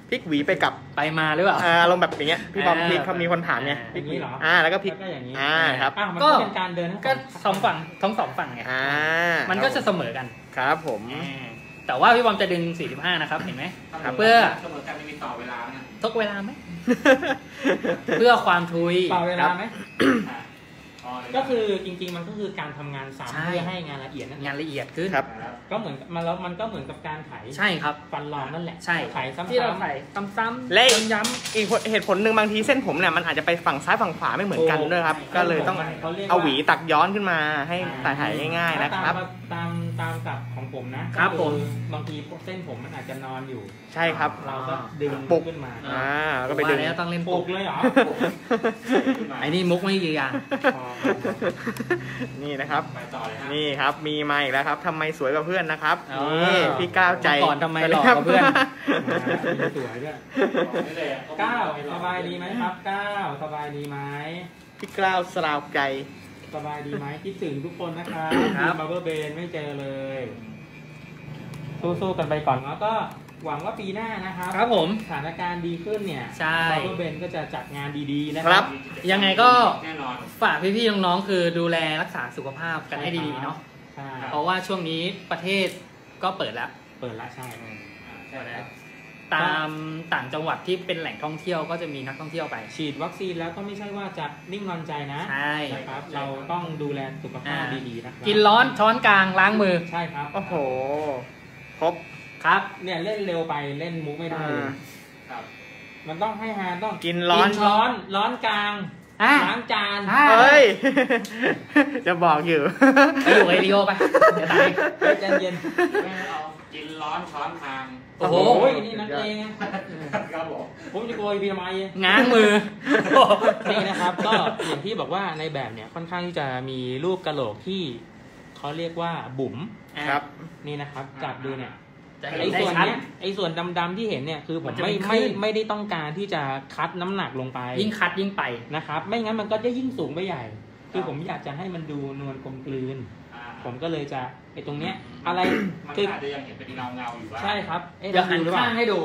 พลิกหวีไปกับไปมาหรือเปล่าเอ่ออารมณ์แบบอย่างเงี้ยพี่บอมอ่าพลิกเขามีคนถามไงอย่างนี้เหรออ่าแล้วก็พลิกแล้วก็อย่างนี้อ่าครับอ่ะมันก็ก็เป็นการเดินทั้ก็สองฝั่งทั้งสองฝั่งไงอ่ามันก็จะเสมอกันครับผมอ่าแต่ว่าพี่บอมจะดึงสี่สิบห้านะครับ เห็นไหมครับเพื่อเสมอกันไม่มีต่อเวลานะทกเวลาไหม เพื่อความทุยเปล่าเวลาไหมอ่ะอ๋อเลยก็คือจริงๆมันก็คือการทำงานซ้ำใช่เพื่อให้งานละเอียดนั่นเองงานละเอียดขึ้นครับครับก็เหมือนมันแล้วมันก็เหมือนกับการไถใช่ครับฟันรองนั่นแหละใช่ไถซ้ำๆที่เราไถ่ซ้ำๆและอีกย้อีกเหตุผลหนึ่งบางทีเส้นผมเนี่ยมันอาจจะไปฝั่งซ้ายฝั่งขวาไม่เหมือนกันด้วยครับใช่ก็เลยต้องขรียกเอาหวีตักย้อนขึ้นมาให้อ่ถ่ายง่ายๆนะครับตามตามกับของผมนะครับ ก็ผมบางทีเส้นผมมันอาจจะนอนอยู่ใช่ครับเราก็ดึงปลุกขึ้นมาอ่าำแล้วก็ไปดึงว่าแล้วต้องเล่นปปลุลุกกเลยเหรอไอ้นี่มุกไม่ยียางพอนี่นะครับไปต่อเลยฮะนี่ครับมีมาอีกแล้วครับทำไมสวยกว่าเพื่อนนะครับอ๋อนี่พี่ก้าวใจก่อนทำไมหลอกกับเพื่อนมีสวยด้วยบอกได้เลยอะเก้าสบายดีไหมครับเก้าสบายดีไหมพี่ก้าวสลาวใจสบายดีไหมคิดถึงทุกคนนะครับครับบับเบิลเบนไม่เจอเลย สู้ๆกันไปก่อนแล้วก็หวังว่าปีหน้านะครับครับผมสถานการณ์ดีขึ้นเนี่ยใช่บับเบิลเบนก็จะจัดงานดีๆนะคครัรับบยังไงก็แน่นอนฝากพี่ๆน้องๆคือดูแลรักษาสุขภาพกันให้ดีๆเนาะใช่เพราะว่าช่วงนี้ประเทศก็เปิดแล้วเปิดละใช่อ่าใช่แล้วตามต่างจังหวัดที่เป็นแหล่งท่องเที่ยวก็จะมีนักท่องเที่ยวไปฉีดวัคซีนแล้วก็ไม่ใช่ว่าจะนิ่งนอนใจนะใช่นะครับ เราต้องดูแลสุขภาพอ่าดีๆนะครับกินร้อนช้อนกลางล้างมือใช่ครับโอ้โหครบครับเนี่ยเล่นเร็วไปเล่นมุกไม่ได้เลยอ่าครับมันต้องให้ฮาต้องกินร้อนกิช้อนร้อนกลางอ่ะล้างจานอ่ะเฮ้ย จะบอกอยู่ไปอยู่ไอริโอไปเดี๋ยวตายใจเย็นไม่เอากินร้อนช้อนทางโอ้โอ้โหโหนี่นักเลงอะครับผมผมจะโกยพีทำไมง้างมือนี่นะครับ ก็อย่างที่บอกว่าในแบบเนี่ยค่อนข้างที่จะมีรูปกะโหลกที่เขาเรียกว่าบุ๋มครับนี่นะครับจับดูเนี่ยจะเห็นไอ้ได้ส่วนชัดเนี้ยไอ้ส่วนดำๆที่เห็นเนี่ยคือผมัมนจะไม่เป็นคลื่ไม่นไม่ได้ต้องการที่จะคัดน้ำหนักลงไปยิ่งคัดยิ่งไปนะครับ ไม่งั้นมันก็จะยิ่งสูงไปใหญ่ คือผมอยากจะให้มันดูนวลกลมกลืนอ่าผมก็เลยจะไอ้ตรงเนี้ยอะไรมันคืออาจจะยังเห็นเป็นเงาเงาๆอยู่บ้างใช่ครับอ๊ะเดี๋ยวหันดูหรือเปข้าล่างให้ดู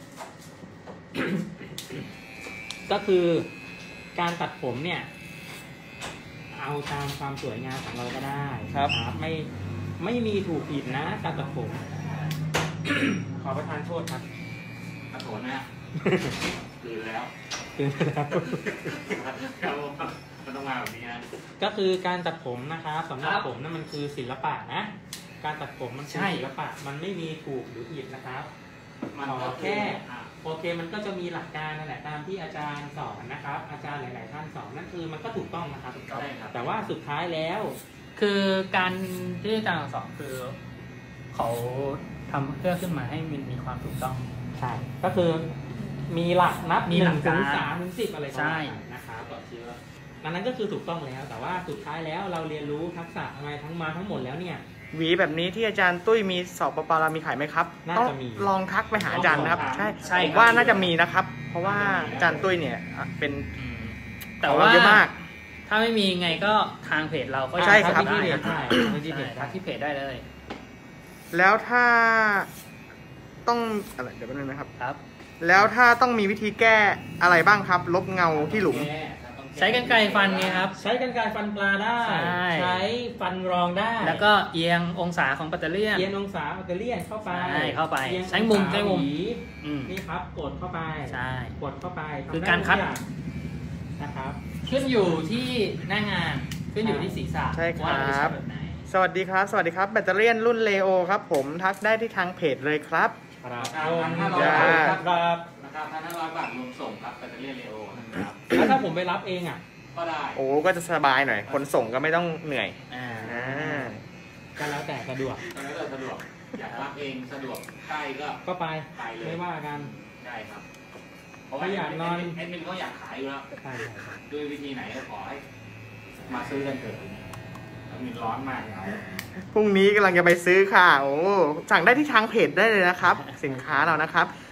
ก็คือการตัดผมเนี่ย เอาตามความสวยงามของเราก็ได้ครับนะไม่ไม่มีถูกผิดนะการตัดผม ขอประทานโทษครับกระโถนนะฮะคืนแล้วคือครับผมมันต้องมาแบบนี้นะก็คือการตัดผมนะครับสำหรับครับผมนั่นมันคือศิลปะนะ การตัดผมมันคือใช่ศิลปะมันไม่มีถูกหรือผิดนะครับมันขอก็แค่อ่าโอเคมันก็จะมีหลักการนั่นแหละตามที่อาจารย์สอนนะครับ อาจารย์หลาย ๆ ท่านสอนนั่นคือมันก็ถูกต้องนะครับใช่ครับแต่ว่าสุดท้ายแล้วคือการที่อาจารย์สอนคือ เขาทำเพื่อขึ้นมาให้มันมีความถูกต้องใช่ ก็คือมีหลักนับมีหหลันึ่กงการถึงสามถึงสิบอะไรประใช่มาณนั้นนะครับก็เชื่ออันนั้นก็คือถูกต้องแล้ว แต่ว่าสุดท้ายแล้วเราเรียนรู้ทักษะอะไรทั้งมาทั้งหมดแล้วเนี่ยหวีแบบนี้ที่อาจารย์ตุ้ยมีสอบปปารามีขายไหมครับน่าต้องจะมีลองทักไปหาอาจารย์นะครับลองถามใช่ใช่ผมครับว่าน่าจะมีนะครับ เพราะว่าอาจารย์ตุ้ยเนี่ยเป็นอืมแต่แต่ว่าว่าเยอะมากถ้าไม่มีไงก็ทางเพจเราก็ใช่ครับทักที่ได้เพจนะใช่ที่เพจใช่ทักที่เพจได้เลยแล้วถ้าต้องอะไรเดี๋ยวแป๊บนึงนะครับครับแล้วถ้าต้องมีวิธีแก้อะไรบ้างครับ ลบเงาที่หลุมแก้ครับต้องแใช้กรรไกรฟันไงครับใช้กรรไกรฟันปลาได้ใช่ใช้ฟันรองได้แล้วก็เอียงองศาของแบตเตอรี่ยนเอียงองศาอัลเตอเลียนเข้าไปใช่เข้าไปอียงใช้มุมองศาใช้มุมหวีอืมนี่ครับกดเข้าไปใช่กดเข้าไปทำคือได้การคัดทุอย่งนะครับขึ้นอยู่ที่หน้างาน ขึ้นอยู่ที่ศีรษะใช่ครับว่าเราจะใช้แบบไหนสวัสดีครับ สวัสดีครับ แบตเตอรี่ยนรุ่นเลโอครับผมทักได้ที่ทางเพจเลยครับครับราคาผมพันห้าร้อยจ้าบาทครับครับราคาพันห้าร้อยบาทรวมส่งครับแบตเตอรี่เลโอนะครับแล้วถ้าผมไปรับเองอ่ะก็ได้โอ้ก็จะสบายหน่อย คนส่งก็ไม่ต้องเหนื่อยอ่าอ่าก็แล้วแต่สะดวกตอนนี้เราสะดวก อยากรับเองสะดวกใกล้ก็ก็ไปไปเลยไม่ว่ากันได้ครับ เพราะว่าถ้าอยากนอนแอดมินเขาอยากขายอยู่แล้วใช่ใช่ใช่ด้วยวิธีไหนก็ขอให้มาซื้อกันเถิดแอดมินร้อนมากเหงาพรุ่งนี้กำลังจะไปซื้อค่ะ โอ้สั่งได้ที่ทางเพจได้เลยนะครับ สินค้าเรานะครับ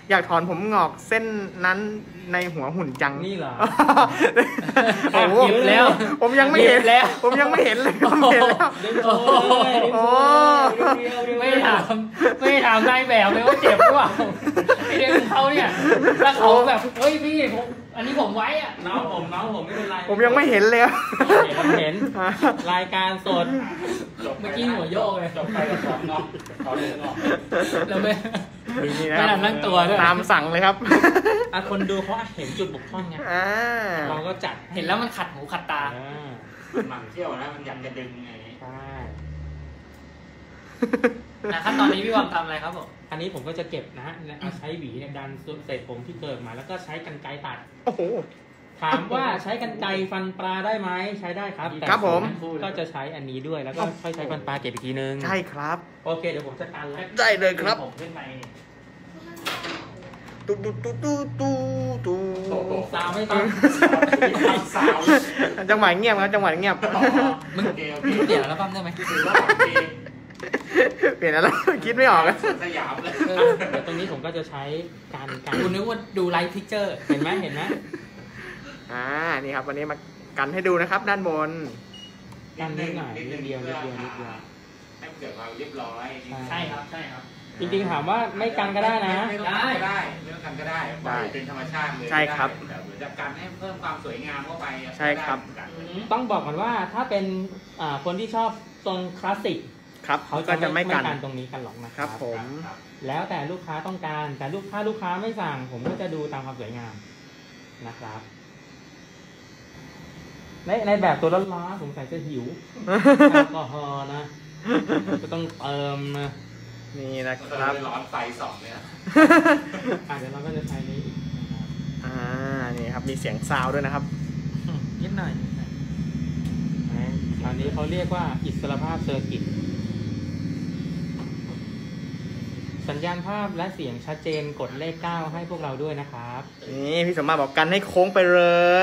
อยากถอนผมงอกเส้นนั้นในหัวหุ่นจังนี่เหรอโอ้โหหยิบแล้วผมยังไม่เห็นหยิบแล้วผมยังไม่เห็นเลยผมเห็นแล้วดึงโชว์เลยดึงโชว์เลยเร็วๆเร็วๆไม่ถามไม่ถามนายแบบเลยว่าเจ็บหรือเปล่าไอเด็กของเขาเนี่ยแล้วเขาแบบเฮ้ยพี่ผมอันนี้ผมไว้อะน้องผมน้องผมไม่เป็นไรผมยังไม่เห็นเลยผมเห็นรายการสดเมื่อกี้หัวโยกเลยจบไปกับสองเนาะขอเรื่องเนาะแล้วไม่นี่นะไม่ครัทับนนั่งตัวด้วยตามสั่งเลยครับอ่ะคนดูเขาเห็นจุดบกพร่องไงอ่าเราก็จัดเห็นแล้วมันขัดหูขัดตาอ่าหมั่นเที่ยวนะมันอยากจะดึงไงใช่นะขั้นตอนนี้พี่บอมทำอะไรครับผมอันนี้ผมก็จะเก็บนะฮะเอาใช้หวีเนี่ยดันเศษผมที่เกิดมาแล้วก็ใช้กรรไกรตัดโอ้โหถามว่าใช้กรรไกรฟันปลาได้ไหมใช้ได้ครับแต่ครับผมก็จะใช้อันนี้ด้วยแล้วก็ค่อยใช้ฟันปลาเก็บอีกทีนึงใช่ครับโอเคเดี๋ยวผมจะกันแล้วได้เลยครับผมขึ้นไปตูตูตูตูตูตูสาวไม่ต้องสาวจังหวะเงียบครับจังหวะเงียบมึงโอเคโอเคเปลี่ยนแล้วปั๊มได้ไหมถือว่าโอเคเปลี่ยนแล้วคิดไม่ออกอะสยามเลยเออเดี๋ยวตรงนี้ผมก็จะใช้การการกูนึกว่าดูไลฟ์พิกเจอร์เห็นไหมเห็นไหมอ่านี่ครับวันนี้มากันให้ดูนะครับ ด้านบนกันนิดหน่อยนิดเดียวนิดเดียวนิดเดียวให้เกิดความเรียบร้อยใช่ครับใช่ครับจริงๆถามว่าไม่กันก็ได้นะไม่ต้องกันก็ได้ไม่ต้องกันก็ได้ปล่อยเป็นธรรมชาติเลยใช่ครับแต่หรือจะกันให้เพิ่มความสวยงามเข้าไปใช่ครับก็ได้เหมือนกันต้องบอกก่อนว่าถ้าเป็นอ่าคนที่ชอบทรงคลาสสิกครับเขาก็จะไม่กันตรงนี้กันหรอกนะคครัรับ บผมครับแล้วแต่ลูกค้าต้องการแต่ลูกค้าลูกค้าไม่สั่ง ผมก็จะดูตามความสวยงามนะครับในในแบบตัวร้อนๆผมใส่จะหิวแอลกอฮอล์นะก็ต้องเติมนะนี่นะคครัรับ บร้อนไฟสองเนี่ยอ่ะเดี๋ยวเราก็จะใช้นี้อีกนะครับอ่านี่ครับมีเสียงซาวด้วยนะครับนิดหน่อยอันนี้เขาเรียกว่าอิสรภาพเซอร์กิตสัญญาณภาพและเสียงชัดเจนกดเลขเก้าให้พวกเราด้วยนะครับนี่พี่สมมาบอกกันให้โค้งไปเลย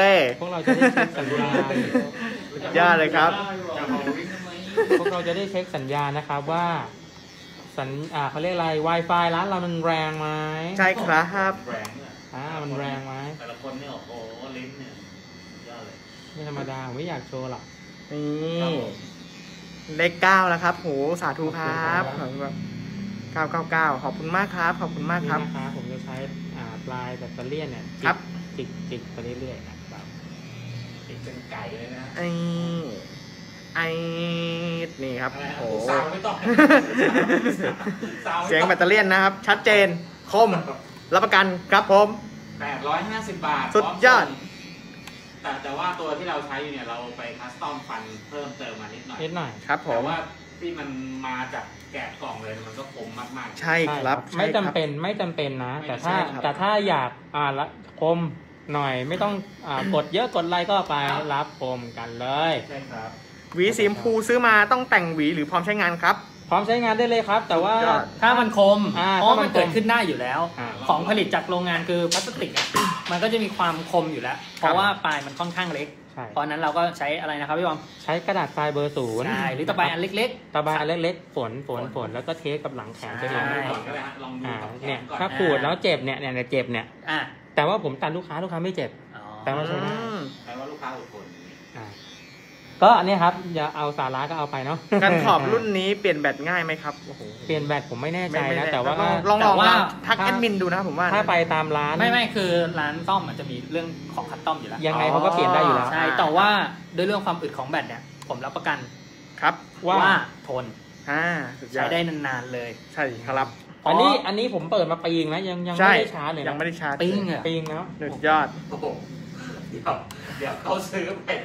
พวกเราจะได้เช็คสัญญาณยอดเลยครับจะเอาวิ่งทำไมพวกเราจะได้เช็คสัญญาณนะครับว่าสัญอ่าเขาเรียกอะไร Wi-Fi ร้านเรามันแรงไหมใช่ครับแรงเนี่ยอ่ามันแรงไหมแต่ละคนเนี่ยโอ้โหลิ้นเนี่ยยอดเลยไม่ธรรมดาผมไม่อยากโชว์หรอกนี่เลขเก้าแล้วครับโหสาธุครับเก้าเก้าเก้าขอบคุณมากครับ ขอบคุณมากนี่ครับนะคะผมจะใช้อ่าปลายแบตเตอรี่เนี่ยจิครักบจิกจิกไปเรื่อยๆนะครับติดเป็นไก่เลยนะไอไอนี่ครับอะไรนะโอ้โอ้โหซาวไม่ต้องซาวไม่ต้องเสียงแบตเตอรี่นะครับ ชัดเจน คม รับประกันครับผมแปดร้อยห้าสิบบาทสุดยอดแต่แต่ว่าตัวที่เราใช้อยู่เนี่ยเราไปคัสตอมฟันเพิ่มเติมมานิดหน่อยนิดหน่อยครับผแต่มว่าที่มันมาจากแกะกล่องเลยมันก็คมมากๆใช่ครับไม่ใช่จำครับเป็นไม่จำเป็นนะไม่แต่ถ้าใช่ครับแต่ถ้าอยากอ่าละคมหน่อยไม่ต้องอ่ากดเยอะกดไลค์ก็ไปรับคมกันเลยใช่ครับหวีสีชมพูซื้อมาต้องแต่งหวีหรือพร้อมใช้งานครับพร้อมใช้งานได้เลยครับ แต่ว่าสุดยอดถ้ามันคมอ่าเพราะถ้ามัมัน นเกิดขึ้นได้อยู่แล้วอ่าของผลิตจากโรงงานคือพลาสติกอะมันก็จะมีความคมอยู่แล้ว เพราะว่าปลายมันค่อนข้างเล็กใช่เพราะฉะนั้นเราก็ใช้อะไรนะครับพี่บอมใช้กระดาษทรายเบอร์ศูนย์ใช่หรือตะไบอันเล็กตะไบอันเล็กๆฝนฝนฝนแล้วก็เทสกับหลังแขนไปใช่เลยลองดูก่อนก็ได้ฮะลองดูอ่ากับแขเนี่ยนก่อนถ้าขูดแล้วเจ็บเนี่ยเนี่ยเนี่ยเจ็บเนี่ยๆอ่ะแต่ว่าผมตัดลูกค้าลูกค้าไม่เจ็บอ๋อแต่ว่าใช้ได้อืมแปลว่าลูกค้าอดทนอ่าก็อันนี้ครับอย่าเอาสาระก็เอาไปเนาะกันขอบรุ่นนี้เปลี่ยนแบตง่ายไหมครับโอ้โหเปลี่ยนแบตผมไม่แน่ใจไม่ไม่นะได้แต่ว่าลองลองลแต่องว่าทักแอดมินดูนะครับผมว่าถ้าไปตามร้านไม่ไม่คือร้านซ่อมมันจะมีเรื่องของคัสตอมอยู่แล้วยังไงเขาก็เปลี่ยนได้อยู่แล้วใช่แต่ว่าด้วยเรื่องความอึดของแบตเนี่ยผมรับประกันครับว่าว่าทนอ่าสุดยอใช้ดได้นานๆเลยใช่ครับอันนี้อันนี้ผมเปิดมาปีนึงนะยังยังใช่ไม่ได้ชาร์จเลยยันะงไม่ได้ชาร์จปิ้งอะปีนึงแล้วสุดยอดโอ้โหเดี๋ยวเดี๋ยวเขาซื้อไป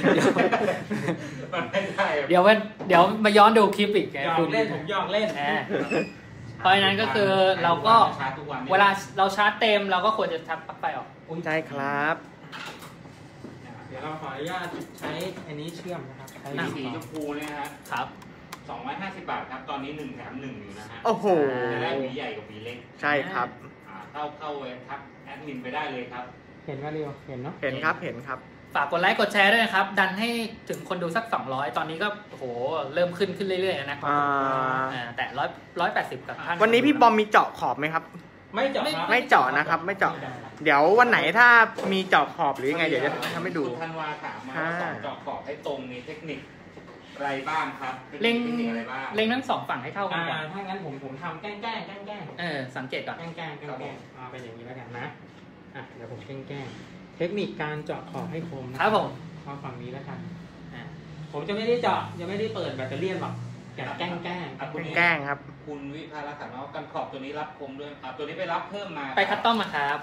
มันไม่ได้อะเดี๋ยวเว้นเดี๋ยวมาย้อนดูคลิปอีกไงหยอกคุณเล่นผมหยอกเล่นแหม เพราะฉะนั้นก็คือเราก็ชาร์จทุกวันนี่ยเวลาเราชาร์จเต็มเราก็ควรจะชักปลั๊กไฟออกใช่ครับเดี๋ยวเราขออนุญาตใช้อันนี้เชื่อมนะครับใช้มีดีสีชมพูเนี่ยนะฮะครับสองร้อยห้าสิบบาทครับ ตอนนี้หนึ่งแถมหนึ่งอยู่นะฮะโอ้โหจะได้หวีใหญ่กับหวีเล็กใช่ครับอ่าเข้าเข้าเว็บทักแอดมินไปได้เลยครับเห็นว่าเรียวเห็นเนาะเห็นครับเห็นครับฝากกดไลค์กดแชร์ด้วยนะครับ ดันให้ถึงคนดูสักสองร้อยตอนนี้ก็โอ้โหเริ่มขึ้นขึ้นเรื่อยๆนะครับอ่าอ่าแต่ร้อยร้อยแปดสิบกับท่านวันนี้พี่บอมมีเจาะขอบไหมครับไม่เจาะครับไม่เจาะนะครับ ไม่เจาะ เดี๋ยววันไหนถ้ามีเจาะขอบหรือยังไงเดี๋ยวจะทำให้ดูคุณธันวาถามมาอ่าสอนเจาะขอบให้ตรงมีเทคนิคอะไรบ้างครับเล็งเทคนิคอะไรบ้างเล็งทั้งสองฝั่งให้เท่ากันอ่าก่อนถ้างั้นผมผมทำแกล้งแกล้งแกล้งแกล้งเออสังเกตก่อนแกล้งแกล้งแกล้งแกล้งเอาเป็นอย่างนี้แล้วกันนะอ่ะเดี๋ยวผมแกล้งแกล้งเทคนิคการเจาะขอบให้คมนะครับผมเอาฝั่งนี้แล้วกันอ่ะผมจะไม่ได้เจาะจะไม่ได้เปิดแบตเตอรี่หรอกแต่แกล้งแกล้งอ่ะคุณแกล้งครับคุณวิภารักษ์ถามว่ากันขอบตัวนี้รับคมด้วยอ่ะตัวนี้ไปรับเพิ่มมาไปคัสตอมมาครับ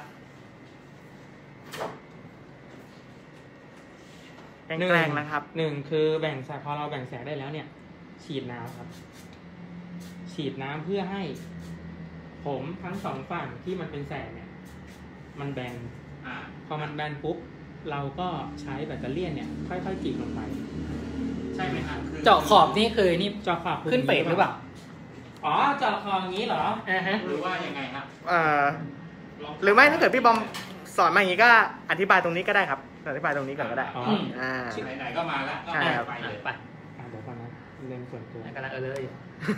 แกล้งๆนะครับหนึ่งคือแบ่งแสงพอเราแบ่งแสงได้แล้วเนี่ย ฉีดน้ำครับ ฉีดน้ำเพื่อให้ ผมทั้งสองฝั่งที่มันเป็นแสงเนี่ย มันแบนอ่าพอมันแบนปุ๊บเราก็ใช้แบตเตอรี่เนี่ย ค่อยๆจีบลงไปใช่ไหมครับคือเจาะขอบนี่คือนี่เจาะขอบขึ้นเฟสหรือเปล่าอ๋อเจาะขอบอย่างนี้เหรออ่าฮะหรือว่ายังไงครับเอ่อลงหรือไม่ถ้าเกิดพี่บอมสอนมาอย่างนี้ก็อธิบายตรงนี้ก็ได้ครับอธิบายตรงนี้ก่อนก็ได้อ๋อมอ่าไหนๆก็มาแล้วก็ใช่ครับไปเลยไปอ่ะเดี๋ยวก่อนนะเรื่องส่วนตัวกำลังเออเลยอยู่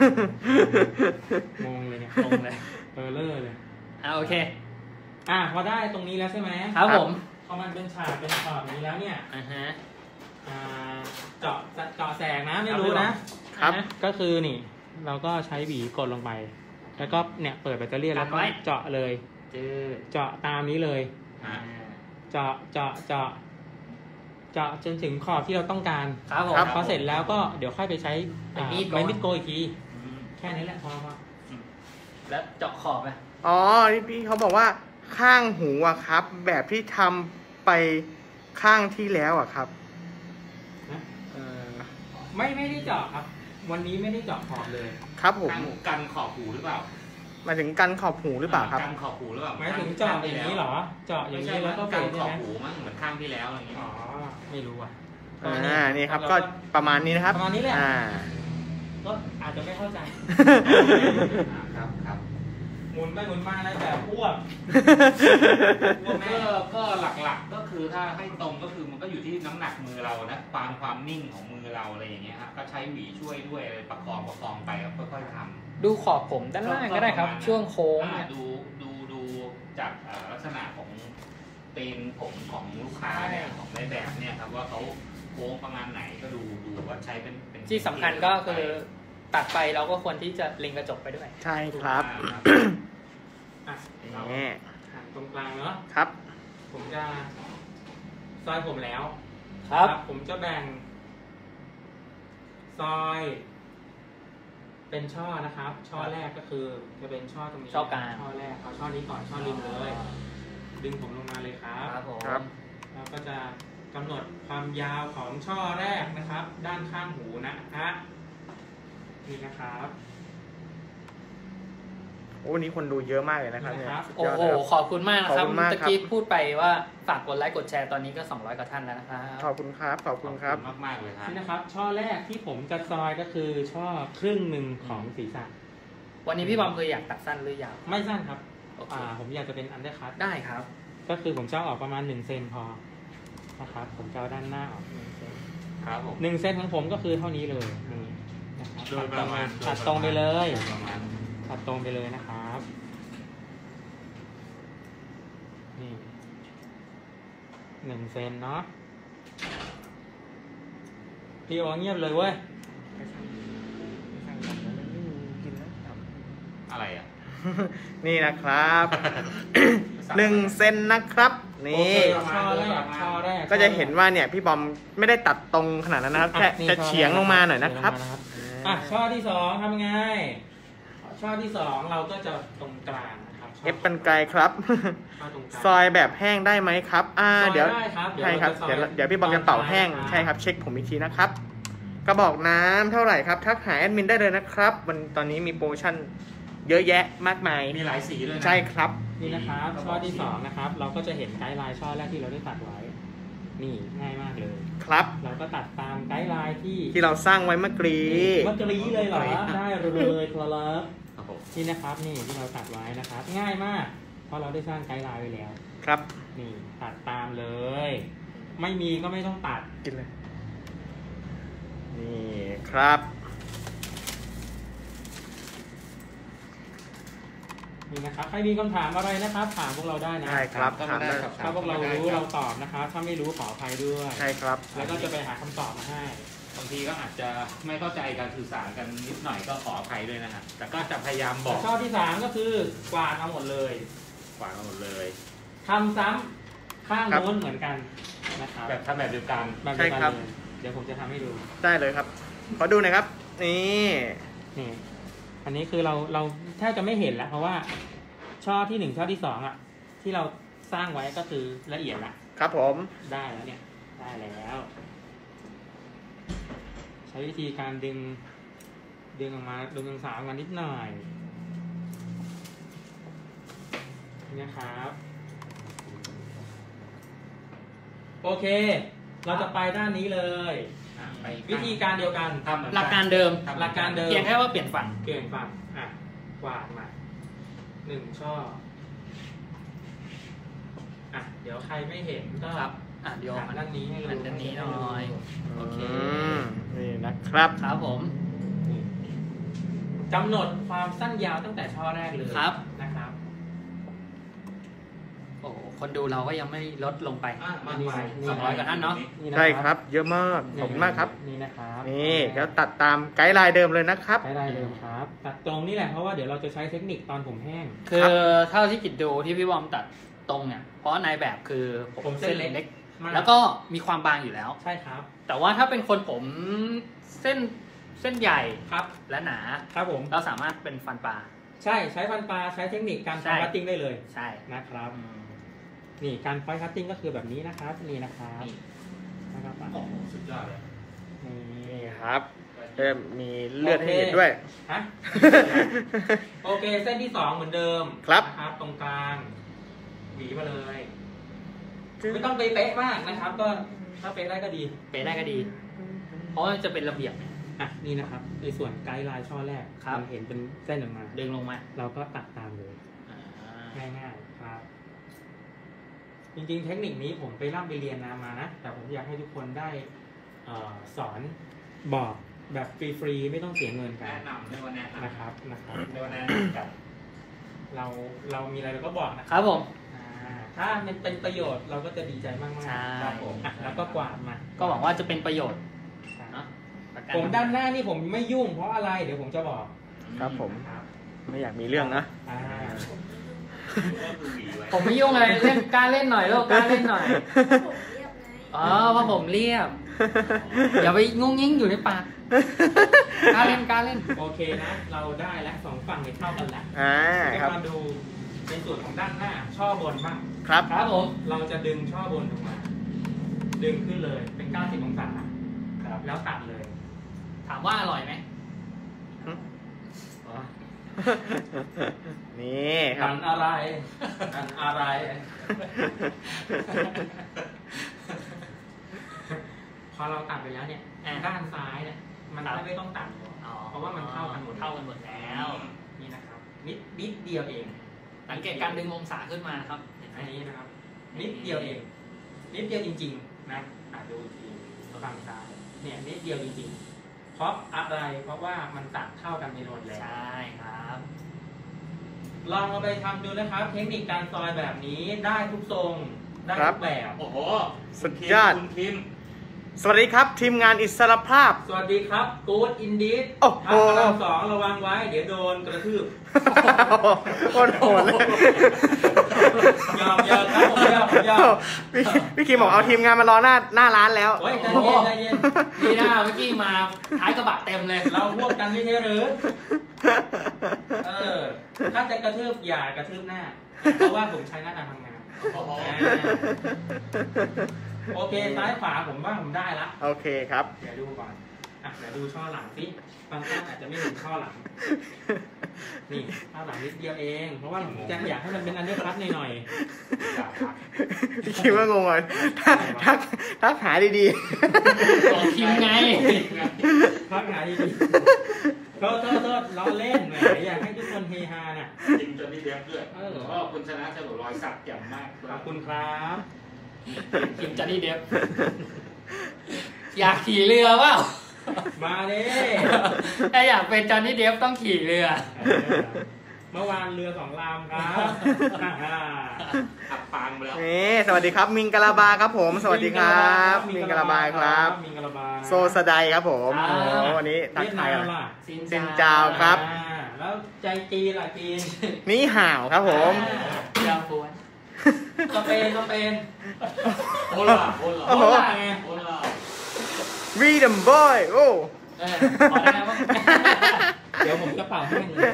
งงเลยเนี่ยงงเลยเออเลอร์เลยอ่าโอเคอ่ะพอได้ตรงนี้แล้วใช่ไหมครับผมพอมันเป็นฉากเป็นขอบอย่างนี้แล้วเนี่ยอ่าฮะอ่าเจาะเจาะแสงนะไม่รู้นะครับอ่ะก็คือนี่ เราก็ใช้หวีกดลงไป แล้วก็เนี่ยเปิดแบตเตอรี่แล้วก็เจาะเลยเจอเจาะตามนี้เลยอ่าเจาะเจาะเจาะเจาะจนถึงขอบที่เราต้องการครับผมครับพอเสร็จแล้วก็เดี๋ยวค่อยไปใช้ไอ้มีดก่อนไม้มีดโกยอีกทีอืมแค่นี้แหละพอพอแล้วเจาะขอบไหมอ๋อที่พี่เขาบอกว่าข้างหูอะครับ แบบที่ทำไปข้างที่แล้วอะครับนะเออไม่ไม่ได้เจาะครับ วันนี้ไม่ได้เจาะขอบเลยครับผมข้างหูกันขอบหูหรือเปล่าหมายถึงกันขอบหูหรือเปล่าครับกันขอบหูหรือเปล่าหมายถึงเจาะอย่างนี้เหรอ เจาะอย่าไม่งใช่นี้แล้วก็เฟกันดขใช่อบไหมหูมั้งเหมือนข้างที่แล้วอะไรอย่างงี้อ๋อไม่รู้อ่ะอ่า นี่ครับก็ประมาณนี้นะครับประมาณนี้แหละอ่าก็อาจจะไม่เข้าใจครับครับหมุนไปหมุนมาในแบบอ้วกก็ก็หลักๆก็คือถ้าให้ตรงก็คือมันก็อยู่ที่น้ำหนักมือเรานะความความนิ่งของมือเราอะไรอย่างเงี้ยครับก็ใช้หวีช่วยด้วยอะไรประคองประคองไปครับค่อยๆทำดูขอบผมด้านล่างก็ได้ครับ ช่วงโค้งอ่าเนี่ยดูดูดูจากเอ่อลักษณะของตีนผมของลูกค้าเนี่ยของในแบบเนี่ยครับว่าเขาโค้งประมาณไหนก็ดูดูว่าใช้เป็นเป็นที่สำคัญก็คือตัดไปเราก็ควรที่จะเล็งกระจกไปด้วยใช่ครับอ่ะเรานี่หันตรงกลางเนาะครับผมจะซอยผมแล้วครับผมจะแบ่ง ซอย เป็นช่อนะครับ ช่อแรกก็คือจะเป็นช่อตรงนี้ช่อกลางช่อแรกเอาช่อนี้ก่อนช่อริมเลย ดึงผมลงมาเลยครับครับผมครับเราก็จะกำหนดความยาวของช่อแรกนะครับ ด้านข้างหูนะฮะนี่นะครับโอ้วันนี้คนดูเยอะมากเลยนะครับนี่เนี่ยนะครับสุดโอ้ยอดโหเลยครับขอบคุณมากนะครับขอบคุณมากตะครับกี้พูดไปว่าฝากกดไลค์กดแชร์ตอนนี้ก็สองร้อยกว่าท่านแล้วนะครับขอบคุณครับ ขอบคุณครับมากมากๆเลยครับนี่นะครับ ช่อแรกที่ผมจะซอยก็คือช่อครึ่งหนึ่งของศีรษะวันนี้พี่บอมเคยอยากตัดสั้นหรือยาวไม่สั้นครับโอเคอ่าผมอยากจะเป็นอันเดอร์คัตได้ครับก็คือผมจะเอาออกประมาณหนึ่งเซนพอนะครับ ผมจะเอาด้านหน้าออกหนึ่งเซนครับผมหนึ่งเซนของผมก็คือเท่านี้เลยนี่นะครับโดยประมาณตัดตรงไปเลยโดประมาณตัดตรงไปเลยนะครับนี่หนึ่งเซนเนาะพี่โอเงียบเลยเว้ยอะไรอ่ะนี่นะครับหนึ่งเซนนะครับ นี่โอเคช่อแรกช่อแรกก็จะเห็นว่าเนี่ยพี่บอมไม่ได้ตัดตรงขนาดนั้นนะครับ แค่อ่นี่จะเฉียงลงมาหน่อยนะครับเฉียงลงมาอ่ะช่อที่สองทำยังไง ช่อที่สองเราก็จะตรงกลางนะครับเอฟกันไกลครับช่อตรงกลางซอยแบบแห้งได้ไหมครับ อ่าซอยเดี๋ยวได้ครับใช่ครับเดี๋เดี๋ยยว วเราจะซอยเดี๋ยวพี่บอมจะเป่าแห้งตอนท้ายใช่ครับ เช็คผมอีกทีนะครับ กระบอกน้ำเท่าไหร่ครับ ทักหาแอดมินได้เลยนะครับวันตอนนี้มีโปรโมชั่นเยอะแยะมากมายมีหลายสีด้วยนะใช่ครับนี่นะครับ ช่อที่สองนะครับ เราก็จะเห็นไกด์ไลน์ช่อแรกที่เราได้ตัดไว้ นี่ง่ายมากเลยครับเราก็ตัดตามไกด์ไลน์ที่ที่เราสร้างไว้เมื่อกี้เมื่อกี้เลยเหรอ ได้เลยครับครับผมนี่นะครับนี่ที่เราตัดไว้นะครับ ง่ายมาก เพราะเราได้สร้างไกด์ไลน์ไว้แล้วครับนี่ตัดตามเลย ไม่มีก็ไม่ต้องตัดกินเลย นี่ครับนี่นะครับใครมีคำถามอะไรนะครับถามพวกเราได้นะใช่ครับก็ถามได้ได้ครับถ้าพวกเรารู้เราตอบนะครับถ้าไม่รู้ขออภัยด้วยใช่ครับแล้วก็จะไปหาคำตอบมาให้บางทีก็อาจจะไม่เข้าใจการสื่อสารกันนิดหน่อยก็ขออภัยด้วยนะฮะแต่ก็จะพยายามบอกข้อที่สามก็คือกวาดเอาหมดเลยกวาดมาหมดเลยทำซ้ำข้างโน้นเหมือนกันนะครับแบบทำแบบเดียวกันแบบเดียวกันเลยเดี๋ยวผมจะทำให้ดูได้เลยครับ ขอดูหน่อยครับ นี่นี่อันนี้คือเราเราแทบจะไม่เห็นแล้วเพราะว่าช่อที่หนึ่งช่อที่สองอ่ะที่เราสร้างไว้ก็คือละเอียดละครับผมได้แล้วเนี่ยได้แล้ว ใช้วิธีการดึงดึงออกมาดึงองศาออกมานิดหน่อยนี่นะครับโอเค เราจะไปด้านนี้เลยอ่ะไปอีวิธีการเดียวกันทำเหมือนหลักการเดิมทำหลักการเดิมเพียงแค่ว่าเปลี่ยนฝั่งเปลี่ยนฝั่งอ่ะกวาดมาหนึ่งช่ออ่ะเดี๋ยวใครไม่เห็นก็ครับ อ่ะเดี๋ยวหันมาด้านนี้ให้หันด้านนี้หน่อย โอเคมนี่นะครับครับผมกำหนดความสั้นยาวตั้งแต่ช่อแรกเลยครับนะครับโอ้โหคนดูเราก็ยังไม่ลดลงไปอ่ะมากมายสองร้อยกว่าท่านเนาะนี่นะใช่ครับ เยอะมาก ขอบคุณมากครับนี่นะครับนี่ก็ตัดตามไกด์ไลน์เดิมเลยนะครับได้ได้เลยครับตัดตรงนี่แหละเพราะว่าเดี๋ยวเราจะใช้เทคนิคตอนผมแห้งคือเท่าที่กิดดูที่พี่บอมตัดตรงเนี่ย เพราะในแบบคือผมผมเส้เส้นนเล็กเล็กมากแล้วก็มีความบางอยู่แล้วใช่ครับแต่ว่าถ้าเป็นคนผมเส้นเส้นใหญ่ครับและหนาครับผมเราสามารถเป็นฟันปลาใช่ใช้ฟันปลาใช้เทคนิคการใช่คัตติ้งได้เลยใช่นะครับอืมนี่การไฟคัตติ้งก็คือแบบนี้นะครับนี่นะครับนี่นะครับโอ้โหสุดยอดเลยนี่นี่ครับเริ่มมีเลือดให้เห็นด้วยฮะ โอเคเส้นที่สองเหมือนเดิมครับนะครับ ตรงกลางหวีมาเลย ไม่ต้องไปเป๊ะมากนะครับ ก็ถ้าเป๊ะได้ก็ดีเป๊ะได้ก็ดี เพราะว่าจะเป็นระเบียบอ่ะนี่นะครับ ในส่วนไกด์ไลน์ช่อแรกครับมันเห็นเป็นเส้นออกมาดึงลงมาเราก็ตัดตามเลยอ่าง่ายๆครับ จริงๆ เทคนิคนี้ผมไปร่ำไปเรียนมามานะ แต่ผมอยากให้ทุกคนได้เออสอนบอกแบบฟรีๆไม่ต้องเสียเงินกันแนะนำเรียกว่าแนะนำนะครับนะครับเรียกว่าแนะนำกันเราเรามีอะไรเราก็บอกนะครับผมอ่าถ้ามันเป็นประโยชน์เราก็จะดีใจมากๆใช่ครับผมอ่ะแล้วก็กวาดมาก็หวังว่าจะเป็นประโยชน์ครับเนาะประกันผมด้านหน้านี่ผมไม่ยุ่งเพราะอะไรเดี๋ยวผมจะบอกครับผมนะครับไม่อยากมีเรื่องนะอ่าก็คือหวีไว้ผมไม่ยุ่งอะไรเล่นกล้ารเล่นหน่อยลูกกล้ารเล่นหน่อยผมเรียบไงอ๋อเพราะผมเรียบ อย่าไปงุ้งงิ้งอยู่ในปากกล้ารเล่นกล้ารเล่นโอเคนะ เราได้แล้วสองฝั่งเนี่ยเท่ากันแล้วอ่าจะครับมาดูในส่วนของด้านหน้าช่อบนบ้างครับครับผมเราจะดึงช่อบนออกมา ดึงขึ้นเลยเป็นเก้าสิบองศาครับแล้วตัดเลยถามว่าอร่อยไหมอ๋อนี่ครัอับนอะไรอันอะไร พอเราตัดไปแล้วเนี่ยด้านซ้ายเนี่ยมันไม่ต้องตัดอ๋อเพราะว่ามันเท่ากันหมดเท่ากันหมดแล้วนี่นะครับ นิดนิดเดียวเองสังเกตการดึงองศาขึ้นมาครับเห็นไหมอันนี้นะครับ นิดเดียวเอง นิดเดียวจริง ๆ นะอ่ะดูอีกทีฝั่งซ้ายเนี่ยนิดเดียวจริงๆ เพราะอะไร เพราะว่ามันตัดเท่ากันไปหมดแล้วใช่ครับลองเอาไปทำดูนะครับ เทคนิคการซอยแบบนี้ได้ทุกทรง ได้ทุกแบบโอ้โหสุดยอดคุณทิมสวัสดีครับ ทีมงานอิสรภาพสวัสดีครับกู๊ดอินดีสโอ้โหเราสองระวังไว้ เดี๋ยวโดนกระทืบโคตรโหดเลยยอมยอมครับผมยอมยอมพี่พี่คิมบอกเอาทีมงานมารอหน้าหน้าร้านแล้วโอ้ยใจเย็นใจเย็นนี่นะเมื่อกี้มาท้ายกระบะเต็มเลยเราพวกกันไม่ใช่หรือ เออ ถ้าจะกระทืบอย่ากระทืบหน้า เพราะว่าผมใช้หน้าการทำงานโอ้โหอ่าโอเค ซ้ายขวาผมว่าผมได้ละโอเคครับเดี๋ยวดูก่อน อ่ะ เดี๋ยวดูช่อหลังสิบางท่านอาจจะไม่เห็นช่อหลัง นี่ช่อหลังนิดเดียวเอง เพราะว่าผมจะอยากให้มันเป็นอันเดอร์คัทหน่อยพี่คิมว่างงเลยทักทักทักหาดีของคิมไงๆพักหาดีๆโทษโทษโทษล้อเล่นแหมอยากให้ทุกคนเฮฮาน่ะจริงจนนี่เดียบด้วยเออก็คุณชนะฉลุรอยสักแจ่มมากขอบคุณครับคิมจอนี่เดฟอยากขี่เรือเปล่ามาเด้ถ้าอยากเป็นจอนี่เดฟต้องขี่เรือเออเมื่อวานเรือสองลำครับขับปางไปแล้วนี่สวัสดีครับ มิงกะลาบาครับผม สวัสดีครับ มิงกะลาบาครับมิงกะลาบาโซสไดครับผมโอ้โหวันนี้ทักเวียดทายนากัมนล่ะซินจาวครับอ่าแล้วใจจีนล่ะจีนนี่ห่าวครับผมยาวปวนสเปนสเปนโอล่าโอล่าโอ้โหไงโอล่าวีดัมบอยโอ้เออขอได้ไหมว่าเดี๋ยวผมจะเป่าให้เลย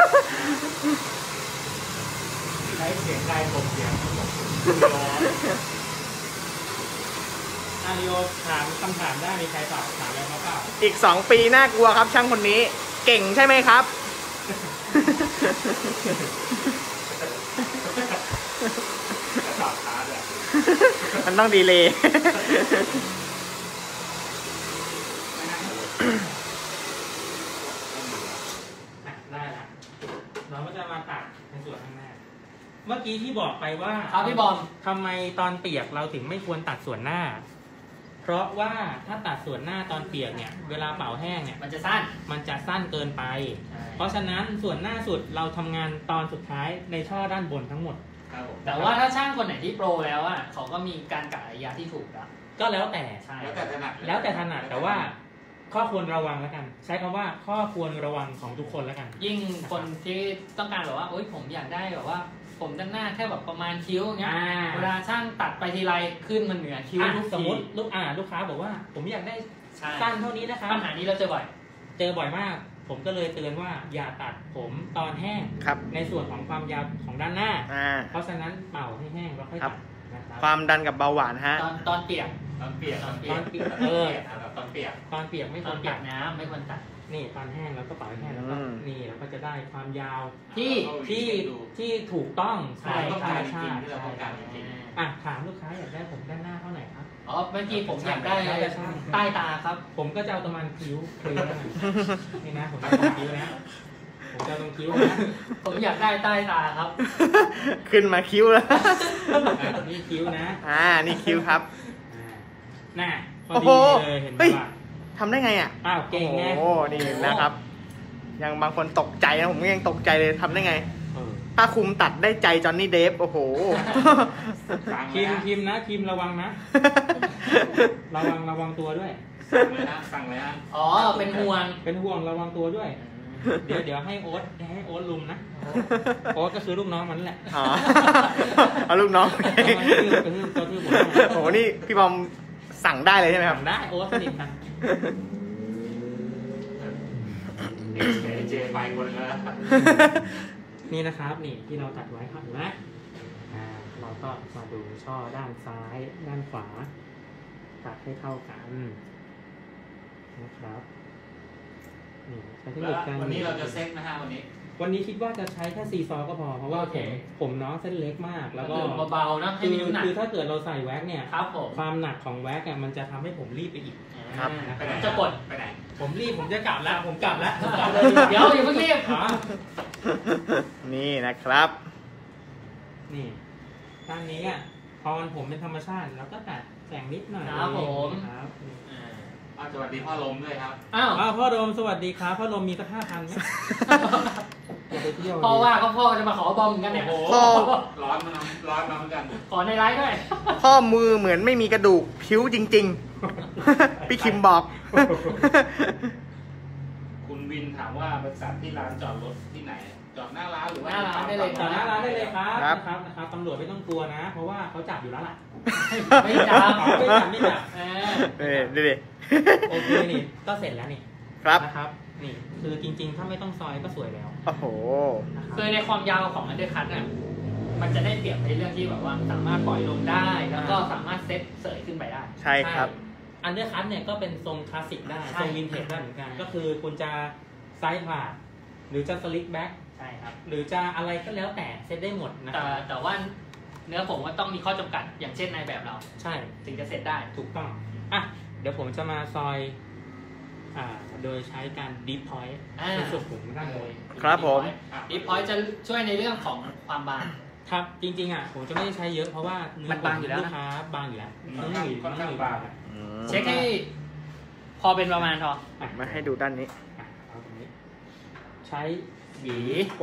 ใช้เสียงไกลกบเสียงผมร้อนอาริโอถามคำถามได้มีใครตอบถามอะไรมาเปล่าอีกสองปีน่ากลัวครับช่างคนนี้ เก่งใช่ไหมครับจะตอบช้าเลยมันต้องดีเลยไม่น่าเลยอ่ะได้ละเราก็จะมาตัดในส่วนข้างหน้า เมื่อกี้ที่บอกไปว่าครับพี่บอมทำไมตอนเปียกเราถึงไม่ควรตัดส่วนหน้า เพราะว่าถ้าตัดส่วนหน้าตอนเปียกเนี่ย เวลาเป่าแห้งเนี่ยมันจะสั้นมันจะสั้นเกินไป เพราะฉะนั้นส่วนหน้าสุดเราทำงานตอนสุดท้ายในช่อด้านบนทั้งหมดครับผมแต่ว่าถ้าช่างคนไหนที่โปรแล้วอ่ะเขาก็มีการกะระยะที่ถูกแล้วก็แล้วแต่ใช่แล้วแต่ถนัดแล้วแต่ถนัดแต่ว่าข้อควรระวังแล้วกัน ใช้คำว่าข้อควรระวังของทุกคนแล้วกันยิ่งคนที่ต้องการแบบว่าโอ๊ยผมอยากได้แบบว่า ผมด้านหน้าแค่แบบประมาณคิ้วเงี้ยอ่าเวลาช่างตัดไปทีไรขึ้นมันเหนือคิ้วอ่ะทุกสมทีมติลูกอ่าลูกค้าบอกว่า ผมอยากได้ใช่สั้นเท่านี้นะครับปัญหานี้เราเจอบ่อยเจอบ่อยมาก ผมก็เลยเตือนว่าอย่าตัดผมตอนแห้งครับในส่วนของความยาวของด้านหน้าอ่าเพราะฉะนั้นเป่าให้แห้งแล้วค่อยครัตับดนะครับความดันกับเบาหวานฮะตอนตอนเปียกตอนเปียกตอนเปียตอก นเปียกเออตอนเปียกตอนเปียกไม่ตคอวน รเปียตักดน้ำไม่ควรตัดนี่ตอนแห้งแล้วก็เป่าให้แห้งแล้วก็อืมนี่เราก็จะได้ความยาวที่ที่ที่ถูกต้องใช่ใช่ต้องธรการรมจชาริงติๆที่เราต้องการจริงอ่ะถามลูกค้าอยากได้ผมด้านหน้าเท่าไหร่ครับอ๋อเมื่อกี้ผมอยากได้แล้วแต่ช่างใต้ตาครับผมก็จะเอาประมาณคิ้วคิ้วแล้วกันนี่นะผมจะเอาตรงคิ้วนะผมจะเอาตรงคิ้วนะผมอยากได้ใต้ตาครับขึ้นมาคิ้วแล้วอ่ะนี่คิ้วนะอ่า นี่คิ้วครับอ่าน่ะพอโอ้ดีโหเลยเห็นไหมเฮ้ยว่าทำได้ไงอ่ะอ้าวเก่งไงโอ้โหนี่นะครับ ยังบางคนตกใจนะ ผมก็ยังตกใจเลยทำได้ไงเออถ้าคุมตัดได้ใจจอห์นนี่เดฟ โอ้โหๆฟังคิเลยมนะคิมนะคิมระวังนะ ระวังระวังตัวด้วยฟังเลยนะฟังเลยนะอ๋อ เป็นห่วงเป็นห่วงระวังตัวด้วย เดี๋ยวเดี๋ยวให้โอ๊ตให้โอ๊ตลุมนะ โอ๊ตก็คือลูกน้องมันนั่นแหละอ๋อ เอาลูกน้องกระทืบกระทืบกระทืบผมโอ้โห นี่พี่บอมสั่งได้เลยใช่ไหมครับทำได้โอ๊ตสนิทกันเอเจไปคนแล้วนี่นะครับนี่ที่เราตัดไว้ครับเห็นไหมอ่าเราก็มาดูช่อด้านซ้ายด้านขวา ตัดให้เท่ากันนะครับนี่ใช้เทคนิคการวันนี้เราจะเซ็ตนะฮะวันนี้วันนี้คิดว่าจะใช้แค่ซีซอก็พอเพราะว่าโอผเคมผมน้องเส้นเล็กมาก แล้วก็ดื่มเบาๆนะให้คือมีน้ำหนักคือถ้าเกิดเราใส่แว็กเนี่ยครับผมความหนักของแว็กอ่ะมันจะทำให้ผมรีบไปอีกครับนะไปไหนจะกดไปไหนผมรีบผมจะกลับแล้ว ผมกลับแล้วผมกลับเเลยดี๋ยวอย่าเพิ่งรีบอ๋อนี่นะครับนี่ด้านนี้อ่ะพอมันผมเป็นธรรมชาติแล้วก็ตัดแสงนิดหน่อยครับผมครับอ้าวสวัสดีพ่อลมด้วยครับอ้าวอ้าวพ่อโดมสวัสดีครับพ่อโดมมีสักห้าพันไหมอย่าไปเที่ยวพ่อว่าเขาพ่อจะมาขอบอมเหมือนกันเนี่ยโอ้โหพ่อร้อนมาร้อนมาเหมือนกันขอในไลฟ์ด้วยข้อมือเหมือนไม่มีกระดูกผิวจริง ๆ พี่คิมบอกคุณวินถามว่าบริษัทที่ร้านจอดรถที่ไหน จอดหน้าร้านหรือว่าหน้าร้านได้เลยจอดหน้าร้านได้เลยครับครับนะครับนะครับตำรวจไม่ต้องกลัวนะ เพราะว่าเขาจับอยู่แล้วล่ะไม่จับไม่จับไม่จับเออเออดูดิโอเคนี่ก็เสร็จแล้วนี่ครับนะครับ นี่คือจริง ๆ ถ้าไม่ต้องซอยก็สวยแล้วโอ้โหนะครับคือในความยาวของอันเดอร์คัทเนี่ยมันจะได้เปรียบในเรื่องที่แบบว่าสามารถปล่อยลงได้ แล้วก็สามารถเซ็ตเสยขึ้นไปได้ใช่ครับอันเดอร์คัทเนี่ยก็เป็นทรงคลาสสิกได้ใช่ทรงวินเทจได้เหมือนกัน ก็คือคุณจะไซด์ผ่าดหรือจะสลิกแบ็กใช่ครับหรือจะอะไรก็แล้วแต่เซตได้หมดนะคแต่รับแต่ว่าเนื้อผมก็ต้องมีข้อจำกัดอย่างเช่นในแบบเราใช่ถึงจะเซ็ตได้ถูกต้อง อ่ะ เดี๋ยวผมจะมาซอย อ่า โดยใช้การดีพอยต์อ่าในส่วนผมด้านบนครับผมดีพอยต์จะช่วยในเรื่องของความบางครับ จริงๆอ่ะ ผมจะไม่ได้ใช้เยอะเพราะว่าเนื้มันบางอยู่แล้วนะลูกค้าบางอยู่แล้วค่ต้ออนงข้างหวีค่อนต้อข้าง งหวีบางอืมเช็คให้พอเป็นประมาณพออ่ะมาให้ดูด้านนี้อ่ะเอาตรงนี้ ใช้หวีหวีกวาด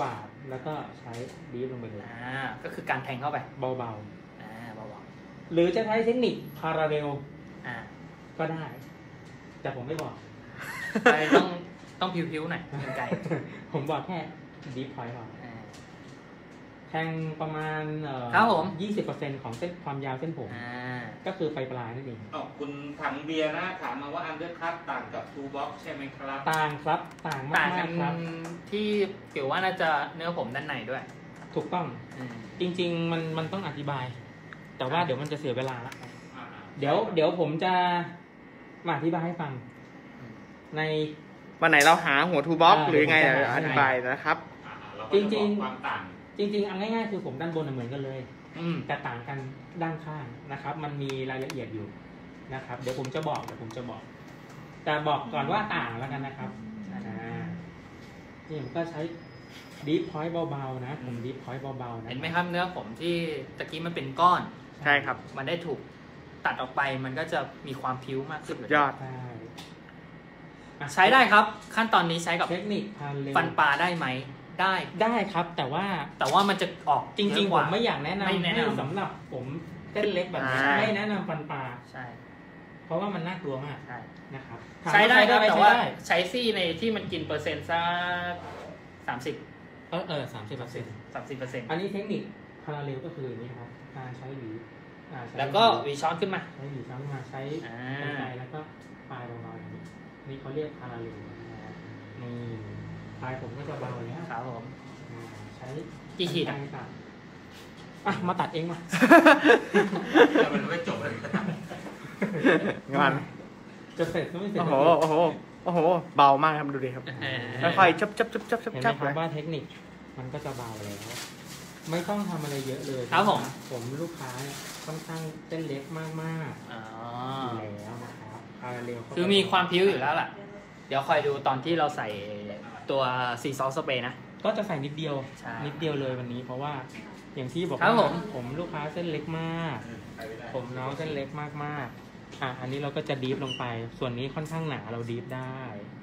แล้วก็ใช้ดีฟลงไปเลยอ่าก็คือการแทงเข้าไปเบาอ่าเบาๆหรือจะใช้เทคนิคพาราเรลๆอ่าก็ได้ แต่ผมไม่บอกไปต้องต้องพิ้วๆหน่อยเป็นไกลผมบอกแค่ดีฟพอยต์พออ่าแทงประมาณเอ่อครับผมยี่สิบเปอร์เซ็นต์ของเส้นความยาวเส้นผมอ่าก็คือปลายปลายนั่นเองอ๋อคุณถังเบียร์นะถามมาว่าอันเดอร์คัตต่างกับทูบ็อกใช่ไหมครับต่างครับต่างต่างมากักนๆครับที่เกี่ยวว่าน่าจะเนื้อผมด้านในด้วยถูกต้องอืมจริง ๆ มันมันต้องอธิบาย แต่ว่าเดี๋ยวมันจะเสียเวลาละอ่าเดี๋ยวเดี๋ยวผมจะมาอธิบายให้ฟัง ในวันไหนเราหาหัวทูบ็อกอ่าหรือยังไงเดี๋เดี๋ยวยวผมจะอธิบายนะครับอ่าเราก็จะบอกความต่างจริงๆเอาง่ายๆคือผมด้านบนนะเหมือนกันเลยอืมแต่ต่างกันด้านข้างนะครับ มันมีรายละเอียดอยู่นะครับ เดี๋ยวผมจะบอกเดี๋ยวผมจะบอก แต่บอกก่อนว่าต่างแล้วกันนะครับอ่านี่ผมก็ใช้ดีฟพอยต์เบาๆนะผมดีฟพอยต์เบาๆนะเห็นไหมครับเนื้อผมที่ตะกี้มันเป็นก้อนใช่ครับมันได้ถูกตัดออกไปมันก็จะมีความพิ้วมากขึ้นยอดใช่อ่ะใช้ได้ครับ ขั้นตอนนี้ใช้กับเทคนิคพาเร็วฟันปลาได้ไหมได้ได้ครับ แต่ว่าแต่ว่ามันจะออกจริงเยอะๆกผว่ามไม่อยากแนะนำไม่แนะนำให้สำหรับผมเส้นเล็กแบบนี้อ่าไม่แนะนำฟันปลาใช่เพราะว่ามันน่ากลัวมากใช่นะครับใช้ได้ครับถมแต่ว่าว่าใช้ได้ใช้ซี่ในที่มันกินเปอร์เซ็นต์สักสามสิบเออเออสามสิบเปอร์เซ็นต์สามสิบเปอร์เซ็นต์อันนี้เทคนิคพาราเรลก็คืออย่างนี้ครับการใช้หวีอ่าใช้แล้วก็วีช้อนขึ้นมาใช้หวีซ้ำมาใช้อ่ากรรไกรแล้วก็ปลายเบาๆอย่างนี้นี่เขาเรียกพาราเรลนะครับนี่ปลายผมก็จะเบาแล้วครับผมอ่าใช้กี่ขีดกรอ่ะรไกรตัดอ่ะมาตัดเองมาแต่มันไม่จบเลยงานจะเสร็จก็ไม่เสร็จโอ้โห โอ้โห โอ้โห เบามากครับดูดิครับเออค่อยๆจับจับจับจับจับเห็นไหจัมบคเลรับยว่าเทคนิคมันก็จะเบาแล้ว ไม่ต้องทำอะไรเยอะเลยครับผมผมลูกค้าเนี่ยค่อนข้างเส้นเล็กมากๆอ๋ออยู่แล้วนะครับพาราเรลเข้าไปคือมีความพิ้วอยู่แล้วล่ะ เดี๋ยวคอยดูตอนที่เราใส่ตัวซีซอสสเปรย์นะก็จะใส่นิดเดียวใช่นิดเดียวเลยวันนี้ เพราะว่าอย่างที่บอกครับว่าผมผมลูกค้าเส้นเล็กมาก ผมน้องเส้นเล็กมากๆอ่ะอันนี้เราก็จะดีฟลงไป ส่วนนี้ค่อนข้างหนาเราดีฟได้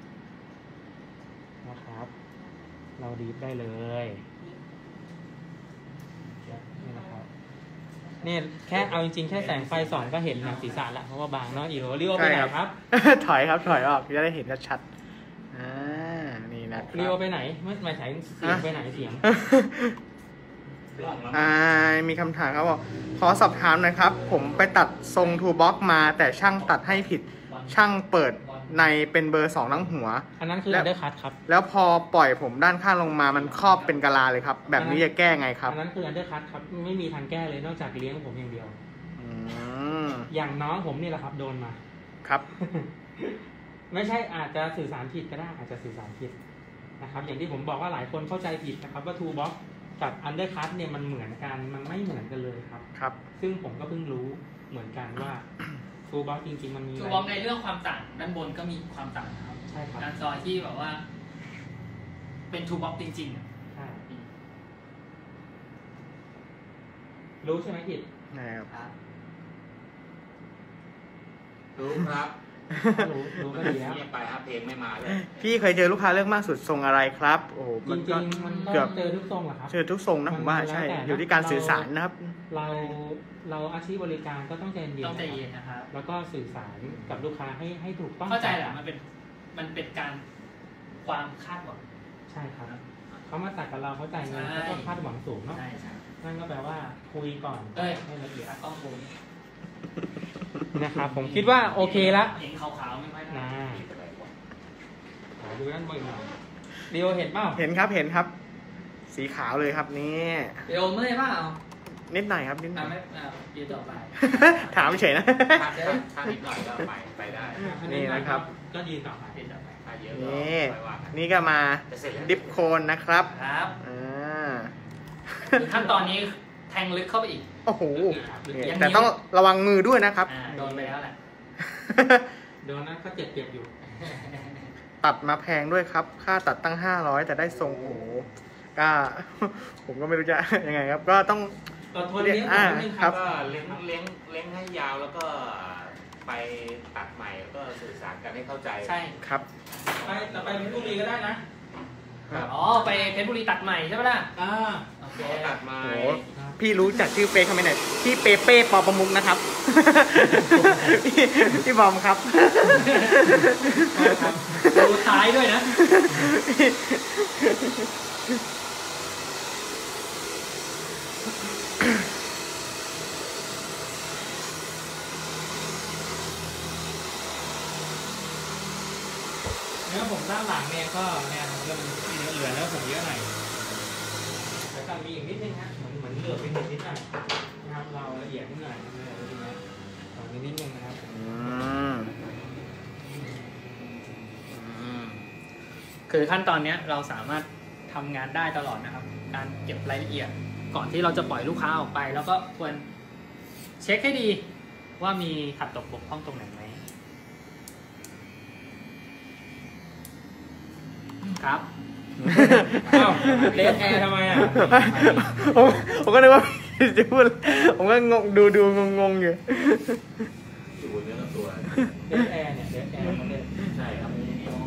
นะครับ เราดีฟได้เลยนี่นะครับเนี่ยแค่เอาจริงๆแค่แสงไฟส่องก็เห็นหนังศีรษะละเพราะว่าบางเนาะอีโรเรียวไปไหนครับถอยครับ ถอยออกจะได้เห็นชัดๆอ่า นี่นะคเรียรัวบไปไหนไม่หมายถึงเสียงไปไหนเสียงอ่า มีคำถามครับบอกขอสอบถามหน่อยครับ ผมไปตัดทรงทูบ็อกมา แต่ช่างตัดให้ผิด ช่างเปิดในเป็นเบอร์สองทั้งหัวอันนั้นคือแล้อัวนเดอร์คัทครับแล้วพอปล่อยผมด้านข้างลงมามันครอบเป็นกะลาเลยครับ แบบนี้จะแก้ไงครับอันนั้นคืออันเดอร์คัทครับไม่มีทางแก้เลยนอกจากเลี้ยงผมอย่างเดียวอืมอย่างน้องผมนี่แหละครับโดนมาครับไม่ใช่อาจจะสื่อสารผิดก็ได้อาจจะสื่อสารผิดนะครับ อย่างที่ผมบอกว่าหลายคนเข้าใจผิดนะครับว่าทูบ็อกกับอันเดอร์คัทเนี่ยมันเหมือนกันมันไม่เหมือนกันเลยครับครับซึ่งผมก็เพิ่งรู้เหมือนกันว่าทูบ็อกจริงๆมันมีทูบ็อกในเรื่องความต่างด้านบนก็มีความต่างนะครับใช่ครับการซอยที่แบบว่า เป็นทูบ็อกจริงๆอ่ะใช่รู้ใช่ไหมผิดนะครับครับรู้ครับรู้รู้ก็ดีแล้วเงียบไปครับเพลงไม่มาเลยพี่เคยเจอลูกค้าเลือกมากสุดทรงอะไรครับ โอ้โหจมันริก็งๆมันก็เกือบเจอทุกทรงแหละครับเจอทุกทรงนะผมว่ามันแล้วใช่แต่นะอยู่ที่การสื่อสารนะครับเราเราอาชีพบริการก็ต้องใจเย็นต้องใจๆเย็นนะครับนะครับแล้วก็สื่อสารกับลูกค้าให้ให้ถูกต้องเข้าใจแหละมันเป็นมันเป็นการความคาดหวังใช่ครับเขามาตัดกับเราเขาจ่ายเงินใช่เขาก็คาดหวังสูงเนาะใช่ใช่นั่นก็แปลว่าคุยก่อนเอ้ยให้ละเอียดต้องบูมนะครับผมคิดว่าโอเคละเห็นขาวๆไม่ค่อยได้นะขอดูด้านบนหน่อยเดียวเห็นเปล่าเห็นครับเห็นครับ สีขาวเลยครับนี่เดี๋ยวเมื่อยเปล่านิดหน่อยครับนิดหน่อ่ะอยไม่อ่ะเดี๋ยวต่อไปถามเฉยนะถ้าถ้านิดหน่อยก็ไปไปได้นี่นะครับก็ดีต่อไปเดี๋ยวต่อไปถ้าเยอะก็นี่ไปว่ากันนี่ก็มาจะเสร็จแล้วดิฟโคนนะครับครับอ่าคือขั้นตอนนี้แทงลึกเข้าไปอีกโอ้โหยังเนี่ยยังแต่ต้องระวังมือด้วยนะครับอ่าโดนไปแล้วแหละเดี๋ยวนั้นก็เจ็บเจ็บอยู่ตัดมาแพงด้วยครับ ค่าตัดตั้งห้าร้อยแต่ได้ทรงโอ้โหก็ ผมก็ไม่รู้จะ ยังไงครับ ก็ต้องอดทนเลี้ยงผมนิดนึงครับก็เลี้ยงเลี้ยงเลี้ยงให้ยาวแล้วก็ไปตัดใหม่แล้วก็สื่อสารกันให้เข้าใจใช่ครับไปต่อไปเป็นผู้ดีก็ได้นะฮครับ อ๋อ ไปเพชรบุรีตัดใหม่ใช่ไหมล่ะอ่าโอเคตัดมาโอ้โหพี่รู้จักชื่อเฟซเขาไหมเนี่ยพี่เปเป้ปอประมุกนะครับ พี่พี่บอมครับดูท้ายด้วยนะเนื้อผมด้านหลังเนี่ยก็เนี่ยครับเริ่มมีเนื้อเหลือแล้วผมเยอะหน่อยแล้วก็มีอีกนิดนึงฮะเหมือนเหมือนเหลือไปนิดนิดหน่อยนะครับเราละเอียดนิดหน่อยเลยทีนี้ตรงนี้นิดนึงนะครับอืมอืมคือขั้นตอนเนี้ยเราสามารถทำงานได้ตลอดนะครับ การเก็บรายละเอียดก่อนที่เราจะปล่อยลูกค้าออกไป แล้วก็ควรเช็คให้ดีว่ามีขัดตกบกพร่องตรงไหนไหมครับอ้าวเลสแอร์ทำไมอ่ะผมผมก็นึกว่าพี่จะพูดผมก็งงดูดูงงงๆอยู่อยู่บนเนื้อตัวเลสแอร์เนี่ยเลสแอร์เขาเลยใช่ครับ